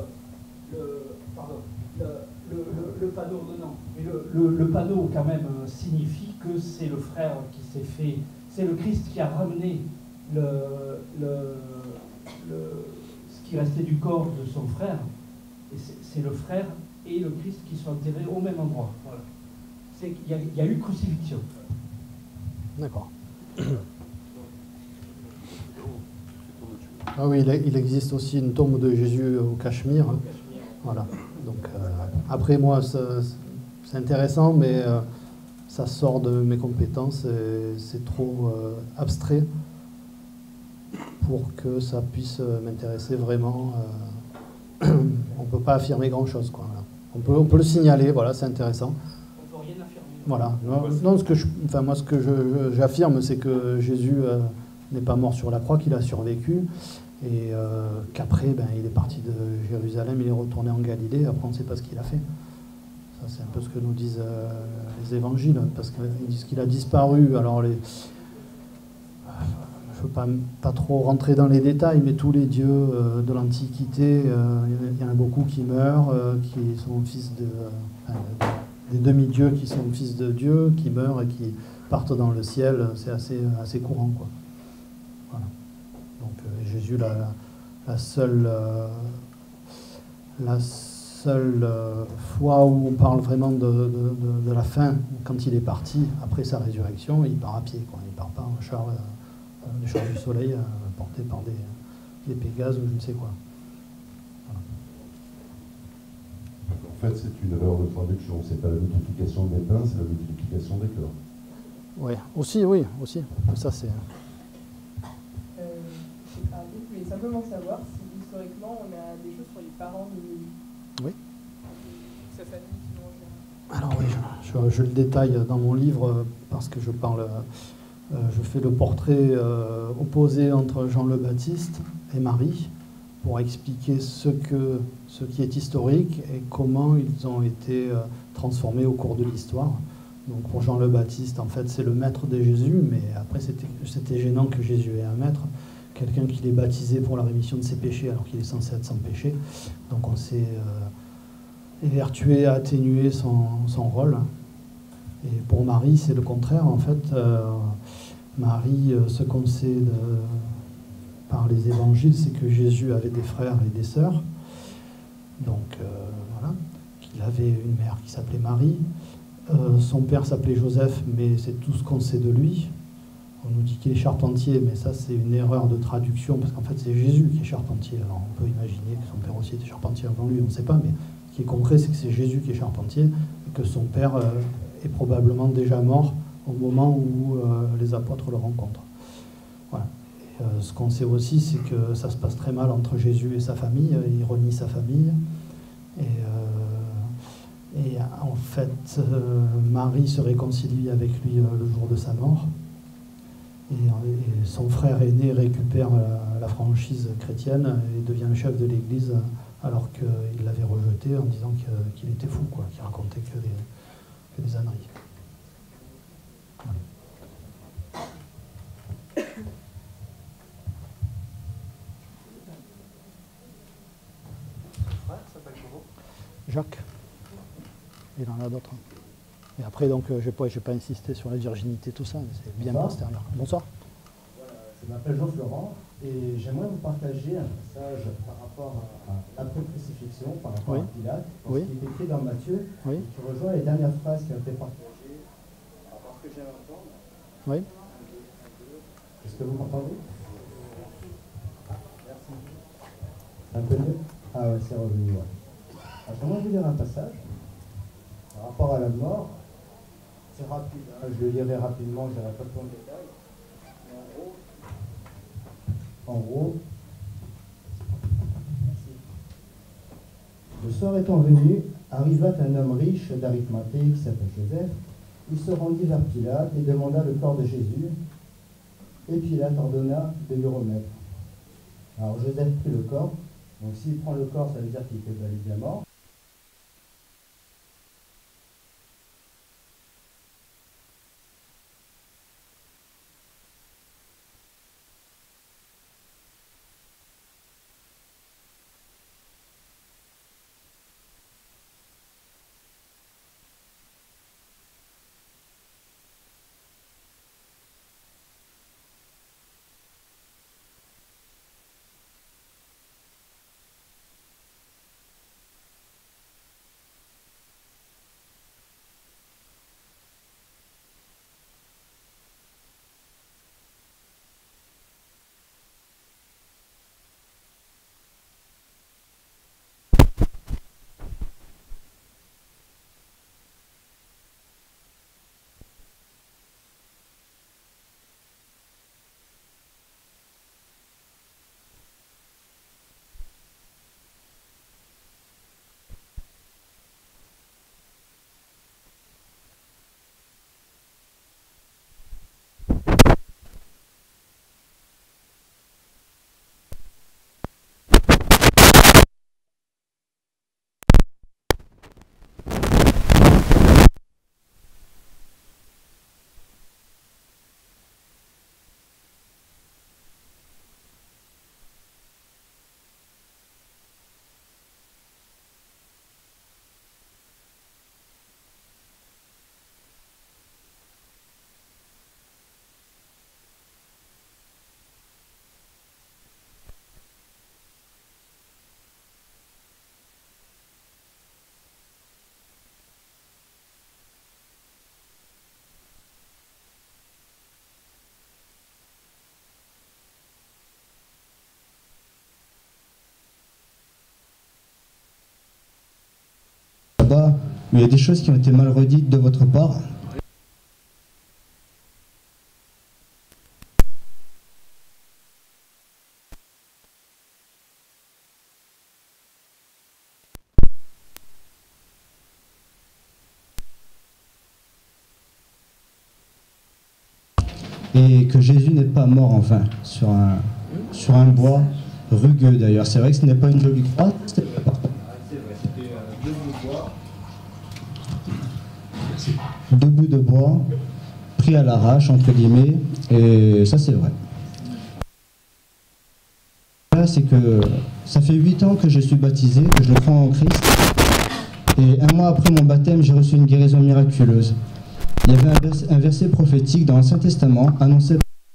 le panneau, non. Mais le panneau, quand même, signifie que c'est le frère qui s'est fait... C'est le Christ qui a ramené ce qui restait du corps de son frère. Et c'est le frère et le Christ qui sont enterrés au même endroit. Voilà. Il y a eu crucifixion. D'accord. Ah oui, il existe aussi une tombe de Jésus au Cachemire. Hein. Voilà. Donc, après, moi, c'est intéressant, mais ça sort de mes compétences et c'est trop abstrait pour que ça puisse m'intéresser vraiment. On ne peut pas affirmer grand-chose, quoi. Voilà. On peut le signaler, voilà, c'est intéressant. On ne peut rien affirmer. Voilà. Non, ce que j'affirme, c'est que Jésus n'est pas mort sur la croix, qu'il a survécu. Et qu'après, il est parti de Jérusalem, il est retourné en Galilée, après on ne sait pas ce qu'il a fait. Ça, c'est un peu ce que nous disent les évangiles, parce qu'ils disent qu'il a disparu. Alors, je ne veux pas trop rentrer dans les détails, mais tous les dieux de l'Antiquité, il y en a beaucoup qui meurent, qui sont fils des demi-dieux qui sont fils de Dieu, qui meurent et qui partent dans le ciel. C'est assez courant, quoi. Voilà. Donc Jésus, la seule fois où on parle vraiment de la fin, quand il est parti, après sa résurrection, il part à pied, quoi. Il ne part pas en char du soleil porté par des Pégases ou je ne sais quoi. Voilà. En fait, c'est une erreur de traduction. C'est pas la multiplication des pains, c'est la multiplication des cœurs. Ouais, aussi, oui, aussi. Ça, c'est... Je voulais simplement savoir si historiquement on a des choses sur les parents de Jésus. Oui. Sa famille, sinon en général. Alors oui, je le détaille dans mon livre parce que je fais le portrait opposé entre Jean le Baptiste et Marie pour expliquer ce qui est historique et comment ils ont été transformés au cours de l'histoire. Donc pour Jean le Baptiste, en fait, c'est le maître de Jésus, mais après c'était gênant que Jésus ait un maître. Quelqu'un qui l'est baptisé pour la rémission de ses péchés alors qu'il est censé être sans péché. Donc on s'est évertué à atténuer son rôle. Et pour Marie, c'est le contraire. En fait, Marie, ce qu'on sait par les évangiles, c'est que Jésus avait des frères et des sœurs. Donc voilà, qu'il avait une mère qui s'appelait Marie. Son père s'appelait Joseph, mais c'est tout ce qu'on sait de lui. On nous dit qu'il est charpentier, mais ça c'est une erreur de traduction, parce qu'en fait c'est Jésus qui est charpentier. Alors on peut imaginer que son père aussi était charpentier avant lui, on ne sait pas, mais ce qui est concret c'est que c'est Jésus qui est charpentier, et que son père est probablement déjà mort au moment où les apôtres le rencontrent. Voilà. Et, ce qu'on sait aussi, c'est que ça se passe très mal entre Jésus et sa famille, il renie sa famille, Et en fait, Marie se réconcilie avec lui le jour de sa mort. Et son frère aîné récupère la franchise chrétienne et devient le chef de l'église, alors qu'il l'avait rejeté en disant qu'il était fou, quoi, qu'il racontait que des âneries. Voilà. Jacques. Il en a d'autres. Et après, donc, je ne vais pas insister sur la virginité, tout ça, mais c'est bien postérieur. Bonsoir. Voilà, je m'appelle Jean Florent et j'aimerais vous partager un passage par rapport à l'après-crucifixion, par rapport à Pilate, ce qui est écrit dans Matthieu, qui rejoint les dernières phrases qui ont été partagées. Alors, parce que j'ai un temps. Oui. Est-ce que vous m'entendez? Merci. Un peu mieux? Ah ouais, c'est revenu, ouais. Alors, j'aimerais vous lire un passage par rapport à la mort. C'est rapide, hein, je le lirai rapidement, je n'irai pas tout en détail. Mais en gros, merci. Le soir étant venu, arriva un homme riche d'Arimathée qui s'appelle Joseph. Il se rendit vers Pilate et demanda le corps de Jésus. Et Pilate ordonna de lui remettre. Alors Joseph prit le corps. Donc s'il prend le corps, ça veut dire qu'il était bel et bien mort. Où il y a des choses qui ont été mal redites de votre part. Et que Jésus n'est pas mort en vain sur un bois rugueux d'ailleurs. C'est vrai que ce n'est pas une jolie croix. C'est vrai, c'était deux bouts de bois. Deux bouts de bois pris à l'arrache, entre guillemets, et ça c'est vrai. Là, c'est que ça fait 8 ans que je suis baptisé, que je crois en Christ, et un mois après mon baptême, j'ai reçu une guérison miraculeuse. Il y avait un verset prophétique dans l'Ancien Testament annonçait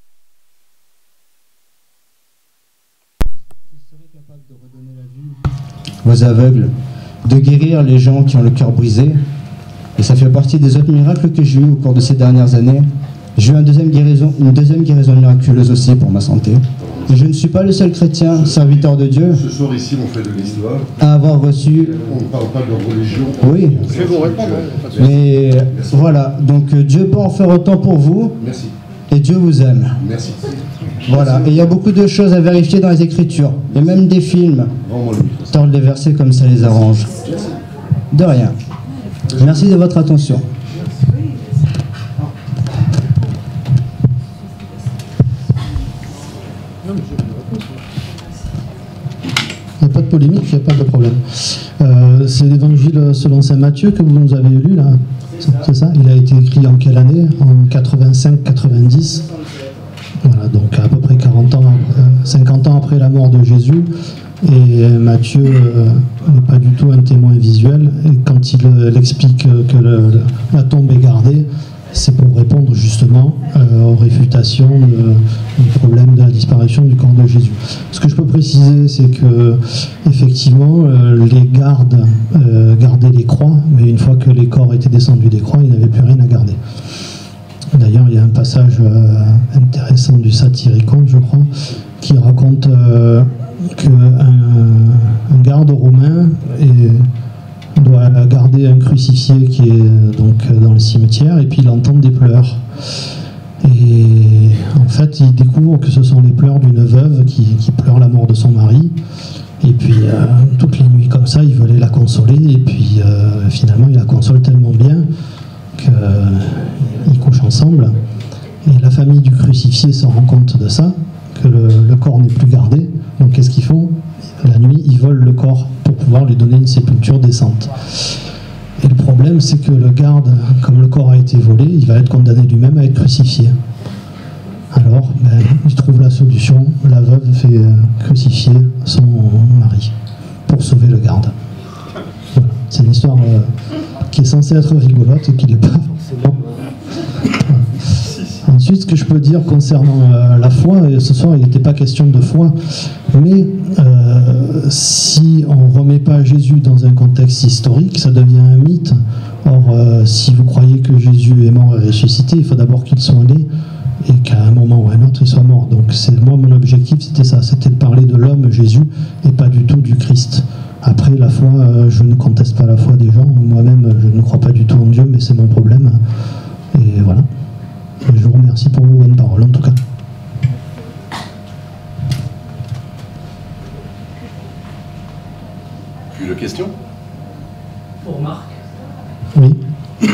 qu'il serait capable de redonner la vue aux aveugles, de guérir les gens qui ont le cœur brisé. Et ça fait partie des autres miracles que j'ai eu au cours de ces dernières années. J'ai eu une deuxième guérison miraculeuse aussi pour ma santé. Et je ne suis pas le seul chrétien, serviteur de Dieu, Ce soir ici, on fait de l'histoire. À avoir reçu... On ne parle pas de religion. Oui. Je vais vous répondre. Mais voilà, donc Dieu peut en faire autant pour vous. Merci. Et Dieu vous aime. Merci. Voilà, et il y a beaucoup de choses à vérifier dans les Écritures, et même des films. Tordent les versets comme ça les arrange. De rien. Merci de votre attention. Il n'y a pas de polémique, il n'y a pas de problème. C'est l'évangile selon saint Matthieu que vous nous avez lu là. C'est ça? Il a été écrit en quelle année? En 85-90. Voilà, donc à peu près 50 ans après la mort de Jésus. Et Matthieu n'est pas du tout un témoin visuel. Et quand il explique que la tombe est gardée, c'est pour répondre justement aux réfutations du problème de la disparition du corps de Jésus. Ce que je peux préciser, c'est que effectivement, les gardes gardaient les croix, mais une fois que les corps étaient descendus des croix, ils n'avaient plus rien à garder. D'ailleurs, il y a un passage intéressant du Satyricon, je crois, qui raconte qu'un garde romain doit garder un crucifié qui est donc dans le cimetière, et puis il entend des pleurs. Et en fait, il découvre que ce sont les pleurs d'une veuve qui pleure la mort de son mari. Et puis, toutes les nuits comme ça, il veut aller la consoler, et puis finalement, il la console tellement bien qu'ils couchent ensemble. Et la famille du crucifié se rend compte de ça, que le corps n'est plus gardé. Donc qu'est-ce qu'ils font? La nuit, ils volent le corps pour pouvoir lui donner une sépulture décente. Et le problème, c'est que le garde, comme le corps a été volé, il va être condamné lui-même à être crucifié. Alors, il trouve la solution. La veuve fait crucifier son mari pour sauver le garde. Voilà. C'est une histoire qui est censée être rigolote et qui n'est pas forcément. Ensuite, ce que je peux dire concernant la foi, et ce soir il n'était pas question de foi, mais si on ne remet pas Jésus dans un contexte historique, ça devient un mythe. Or, si vous croyez que Jésus est mort et ressuscité, il faut d'abord qu'il soit né et qu'à un moment ou à un autre il soit mort. Donc moi, mon objectif c'était ça, c'était de parler de l'homme Jésus et pas du tout du Christ. Après, la foi, je ne conteste pas la foi des gens, moi-même je ne crois pas du tout en Dieu, mais c'est mon problème. Et voilà. Je vous remercie pour vos bonnes paroles, en tout cas. Plus de questions? Pour Marc, Oui. je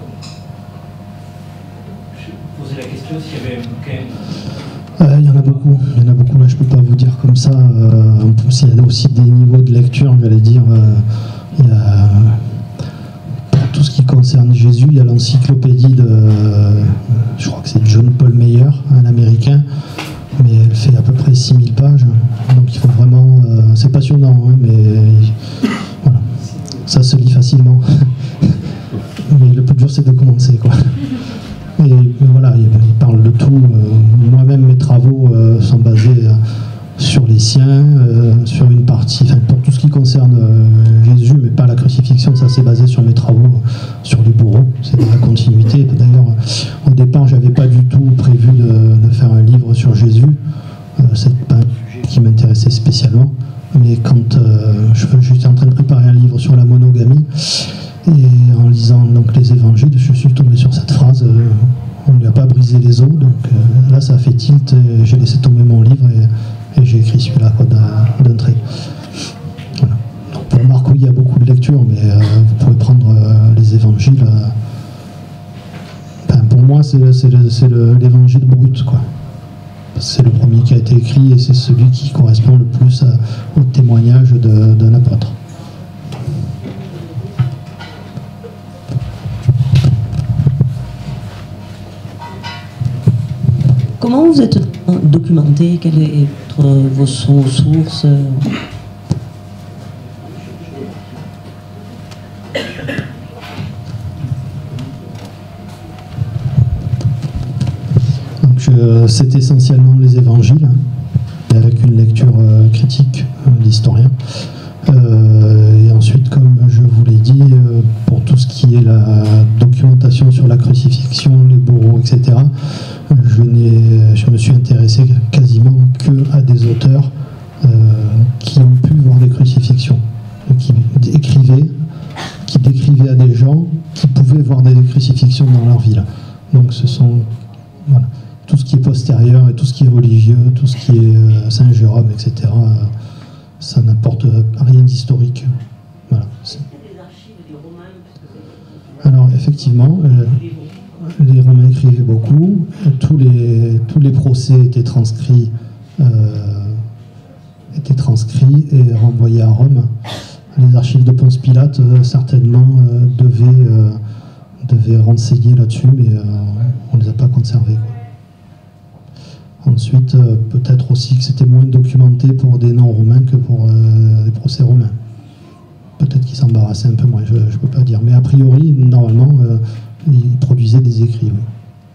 posais la question s'il y avait un bouquin. Il y en a beaucoup, là je ne peux pas vous dire comme ça. En plus, il y a aussi des niveaux de lecture, j'allais dire. Il y a, pour tout ce qui concerne Jésus, il y a l'encyclopédie je crois que c'est John Paul Meyer, un américain, mais elle fait à peu près 6000 pages. Donc il faut vraiment. C'est passionnant, hein, mais voilà. Ça se lit facilement. Mais le plus dur, c'est de commencer, quoi. Et voilà, il parle de tout. Moi-même, mes travaux sont basés sur les siens, sur une partie, enfin, pour tout ce qui concerne Jésus, mais pas la crucifixion, ça c'est basé sur mes travaux sur les bourreaux, c'est dans la continuité. D'ailleurs, au départ, j'avais pas du tout prévu de faire un livre sur Jésus, c'est pas un sujet qui m'intéressait spécialement, mais quand j'étais en train de préparer un livre sur la monogamie, et en lisant donc les évangiles, je suis tombé sur cette phrase, on ne lui a pas brisé les os, donc là ça a fait tilt, et j'ai laissé tomber mon livre, et j'ai écrit celui-là d'un trait. Voilà. Donc pour Marc, oui, il y a beaucoup de lectures, mais vous pouvez prendre les évangiles. Pour moi, c'est l'évangile brut, quoi. C'est le premier qui a été écrit et c'est celui qui correspond le plus au témoignage d'un apôtre. Comment vous êtes documenté? Quelles sont vos sources? C'est essentiellement les évangiles, avec une lecture critique d'historien. Et ensuite, comme je vous l'ai dit, pour tout ce qui est la documentation sur la crucifixion, les bourreaux, etc., je me suis intéressé quasiment que à des auteurs qui ont pu voir des crucifixions, qui décrivaient à des gens qui pouvaient voir des crucifixions dans leur ville. Donc ce sont... Voilà. Tout ce qui est posté extérieur et tout ce qui est religieux, tout ce qui est Saint-Jérôme, etc., ça n'apporte rien d'historique. Voilà. Alors, effectivement, les Romains écrivaient beaucoup, tous les procès étaient transcrits et renvoyés à Rome. Les archives de Ponce Pilate, certainement, devaient renseigner là-dessus, mais on ne les a pas conservés, quoi. Ensuite, peut-être aussi que c'était moins documenté pour des non-romains que pour des procès romains. Peut-être qu'ils s'embarrassaient un peu moins, je ne peux pas dire. Mais a priori, normalement, ils produisaient des écrits. Oui.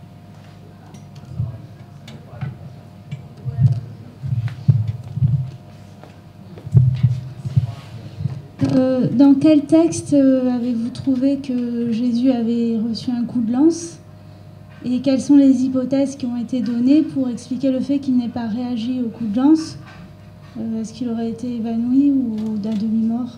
Dans quel texte avez-vous trouvé que Jésus avait reçu un coup de lance? Et quelles sont les hypothèses qui ont été données pour expliquer le fait qu'il n'ait pas réagi au coup de lance? Est-ce qu'il aurait été évanoui ou d'un demi-mort?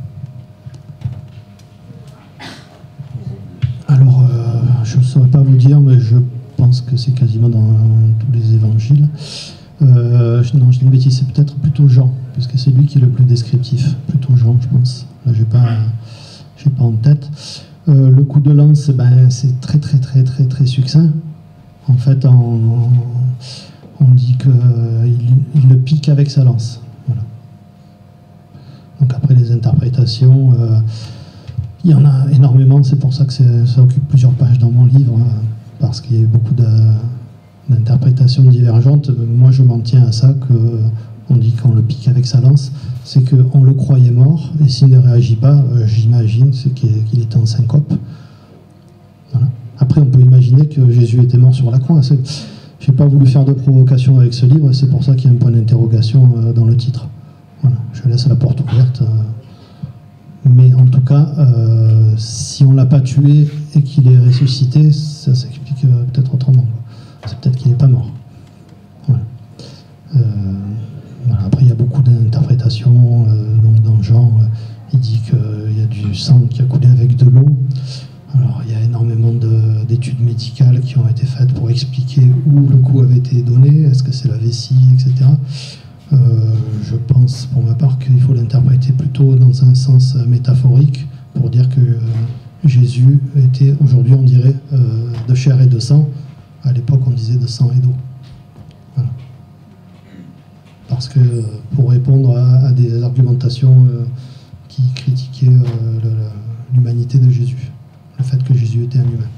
Alors, je ne saurais pas vous dire, mais je pense que c'est quasiment dans tous les évangiles. Non, je dis une bêtise, c'est peut-être plutôt Jean, parce que c'est lui qui est le plus descriptif. Plutôt Jean, je pense. Là, j'ai pas en tête. Le coup de lance, c'est très succinct. En fait, on dit qu'il le pique avec sa lance. Voilà. Donc après les interprétations, il y en a énormément. C'est pour ça que ça occupe plusieurs pages dans mon livre, hein, parce qu'il y a beaucoup d'interprétations divergentes. Moi, je m'en tiens à ça, qu'on dit qu'on le pique avec sa lance, c'est qu'on le croyait mort, et s'il ne réagit pas, j'imagine qu'il était en syncope. Voilà. Après, on peut imaginer que Jésus était mort sur la croix. Je n'ai pas voulu faire de provocation avec ce livre, et c'est pour ça qu'il y a un point d'interrogation dans le titre. Voilà. Je laisse la porte ouverte. Mais en tout cas, si on ne l'a pas tué et qu'il est ressuscité, ça s'explique peut-être autrement. C'est peut-être qu'il n'est pas mort. Voilà. Voilà. Après, il y a beaucoup d'interprétations. Donc dans Jean, il dit qu'il y a du sang qui a coulé avec de l'eau. Alors, il y a énormément d'études médicales qui ont été faites pour expliquer où le coup avait été donné, est-ce que c'est la vessie, etc. Je pense, pour ma part, qu'il faut l'interpréter plutôt dans un sens métaphorique, pour dire que Jésus était, aujourd'hui on dirait, de chair et de sang. À l'époque, on disait de sang et d'eau. Voilà. Parce que pour répondre à des argumentations qui critiquaient l'humanité de Jésus, le fait que Jésus était un humain.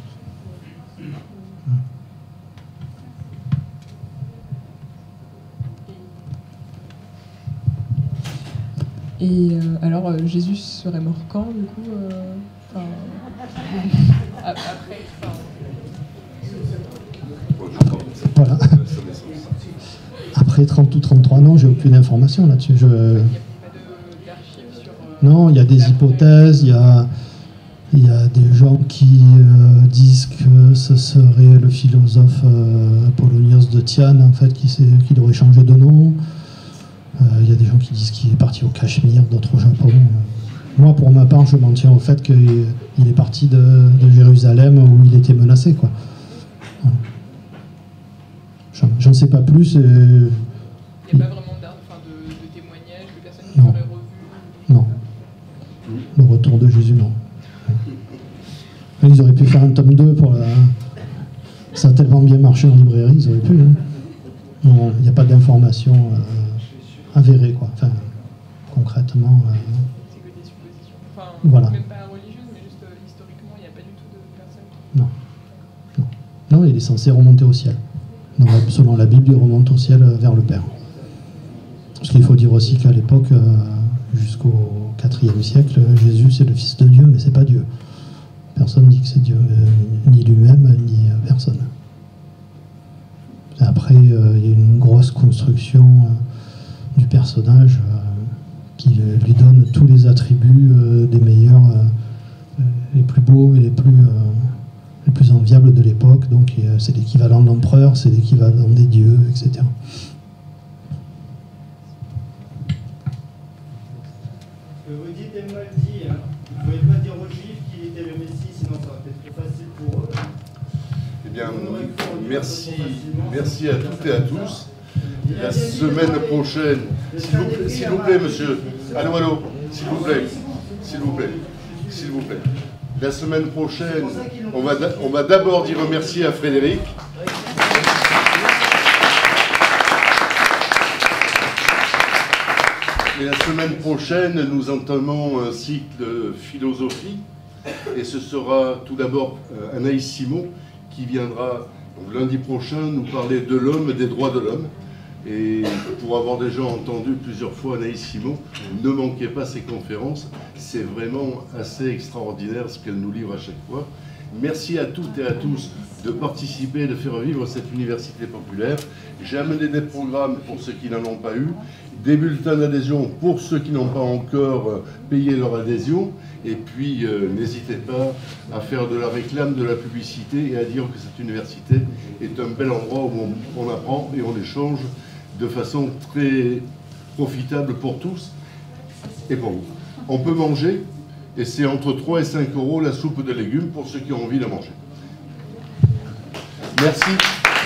Et alors, Jésus serait mort quand, du coup après, Voilà. Après 30 ou 33, non, j'ai aucune information là-dessus. Non, il y a des hypothèses, il y a des gens qui disent que ce serait le philosophe Apollonios de Tyane, en fait, qui aurait changé de nom. Il y a des gens qui disent qu'il est parti au Cachemire, d'autres au Japon. Moi, pour ma part, je m'en tiens au fait qu'il est parti de Jérusalem où il était menacé, quoi. Voilà. J'en sais pas plus. Il n'y a pas vraiment de témoignages, de personnes qui l'auraient revu? Non. Le retour de Jésus, non. Ils auraient pu faire un tome 2 pour la... Ça a tellement bien marché en librairie, ils auraient pu. Hein. Non, il n'y a pas d'informations avérées, quoi. Enfin, concrètement... C'est que des suppositions. Enfin, voilà. Même pas religieuses, mais juste historiquement, il n'y a pas du tout de personnes. Non, il est censé remonter au ciel. Selon la Bible, il remonte au ciel vers le Père. Parce qu'il faut dire aussi qu'à l'époque, jusqu'au IVe siècle, Jésus c'est le Fils de Dieu, mais c'est pas Dieu. Personne ne dit que c'est Dieu, ni lui-même, ni personne. Et après, il y a une grosse construction du personnage qui lui donne tous les attributs des meilleurs, les plus beaux et les plus enviables de l'époque. Donc c'est l'équivalent de l'empereur, c'est l'équivalent des dieux, etc. Vous dites et mal dit, hein. Vous ne pouvez pas dire aux Juifs qu'il était le Messie, sinon ça aurait été trop facile pour eux. bien, merci à toutes et à tous. La semaine prochaine, s'il vous plaît, monsieur. Allô, s'il vous plaît. La semaine prochaine, on va d'abord dire merci à Frédéric. Et la semaine prochaine, nous entamons un cycle de philosophie. Et ce sera tout d'abord Anaïs Simon qui viendra donc, lundi prochain nous parler de l'homme, des droits de l'homme. Et pour avoir déjà entendu plusieurs fois Anaïs Simon, ne manquez pas ces conférences. C'est vraiment assez extraordinaire ce qu'elle nous livre à chaque fois. Merci à toutes et à tous de participer, de faire vivre cette université populaire. J'ai amené des programmes pour ceux qui n'en ont pas eu, des bulletins d'adhésion pour ceux qui n'ont pas encore payé leur adhésion. Et puis, n'hésitez pas à faire de la réclame, de la publicité et à dire que cette université est un bel endroit où on apprend et on échange de façon très profitable pour tous et pour vous. On peut manger et c'est entre 3 et 5 € la soupe de légumes pour ceux qui ont envie de manger. Merci.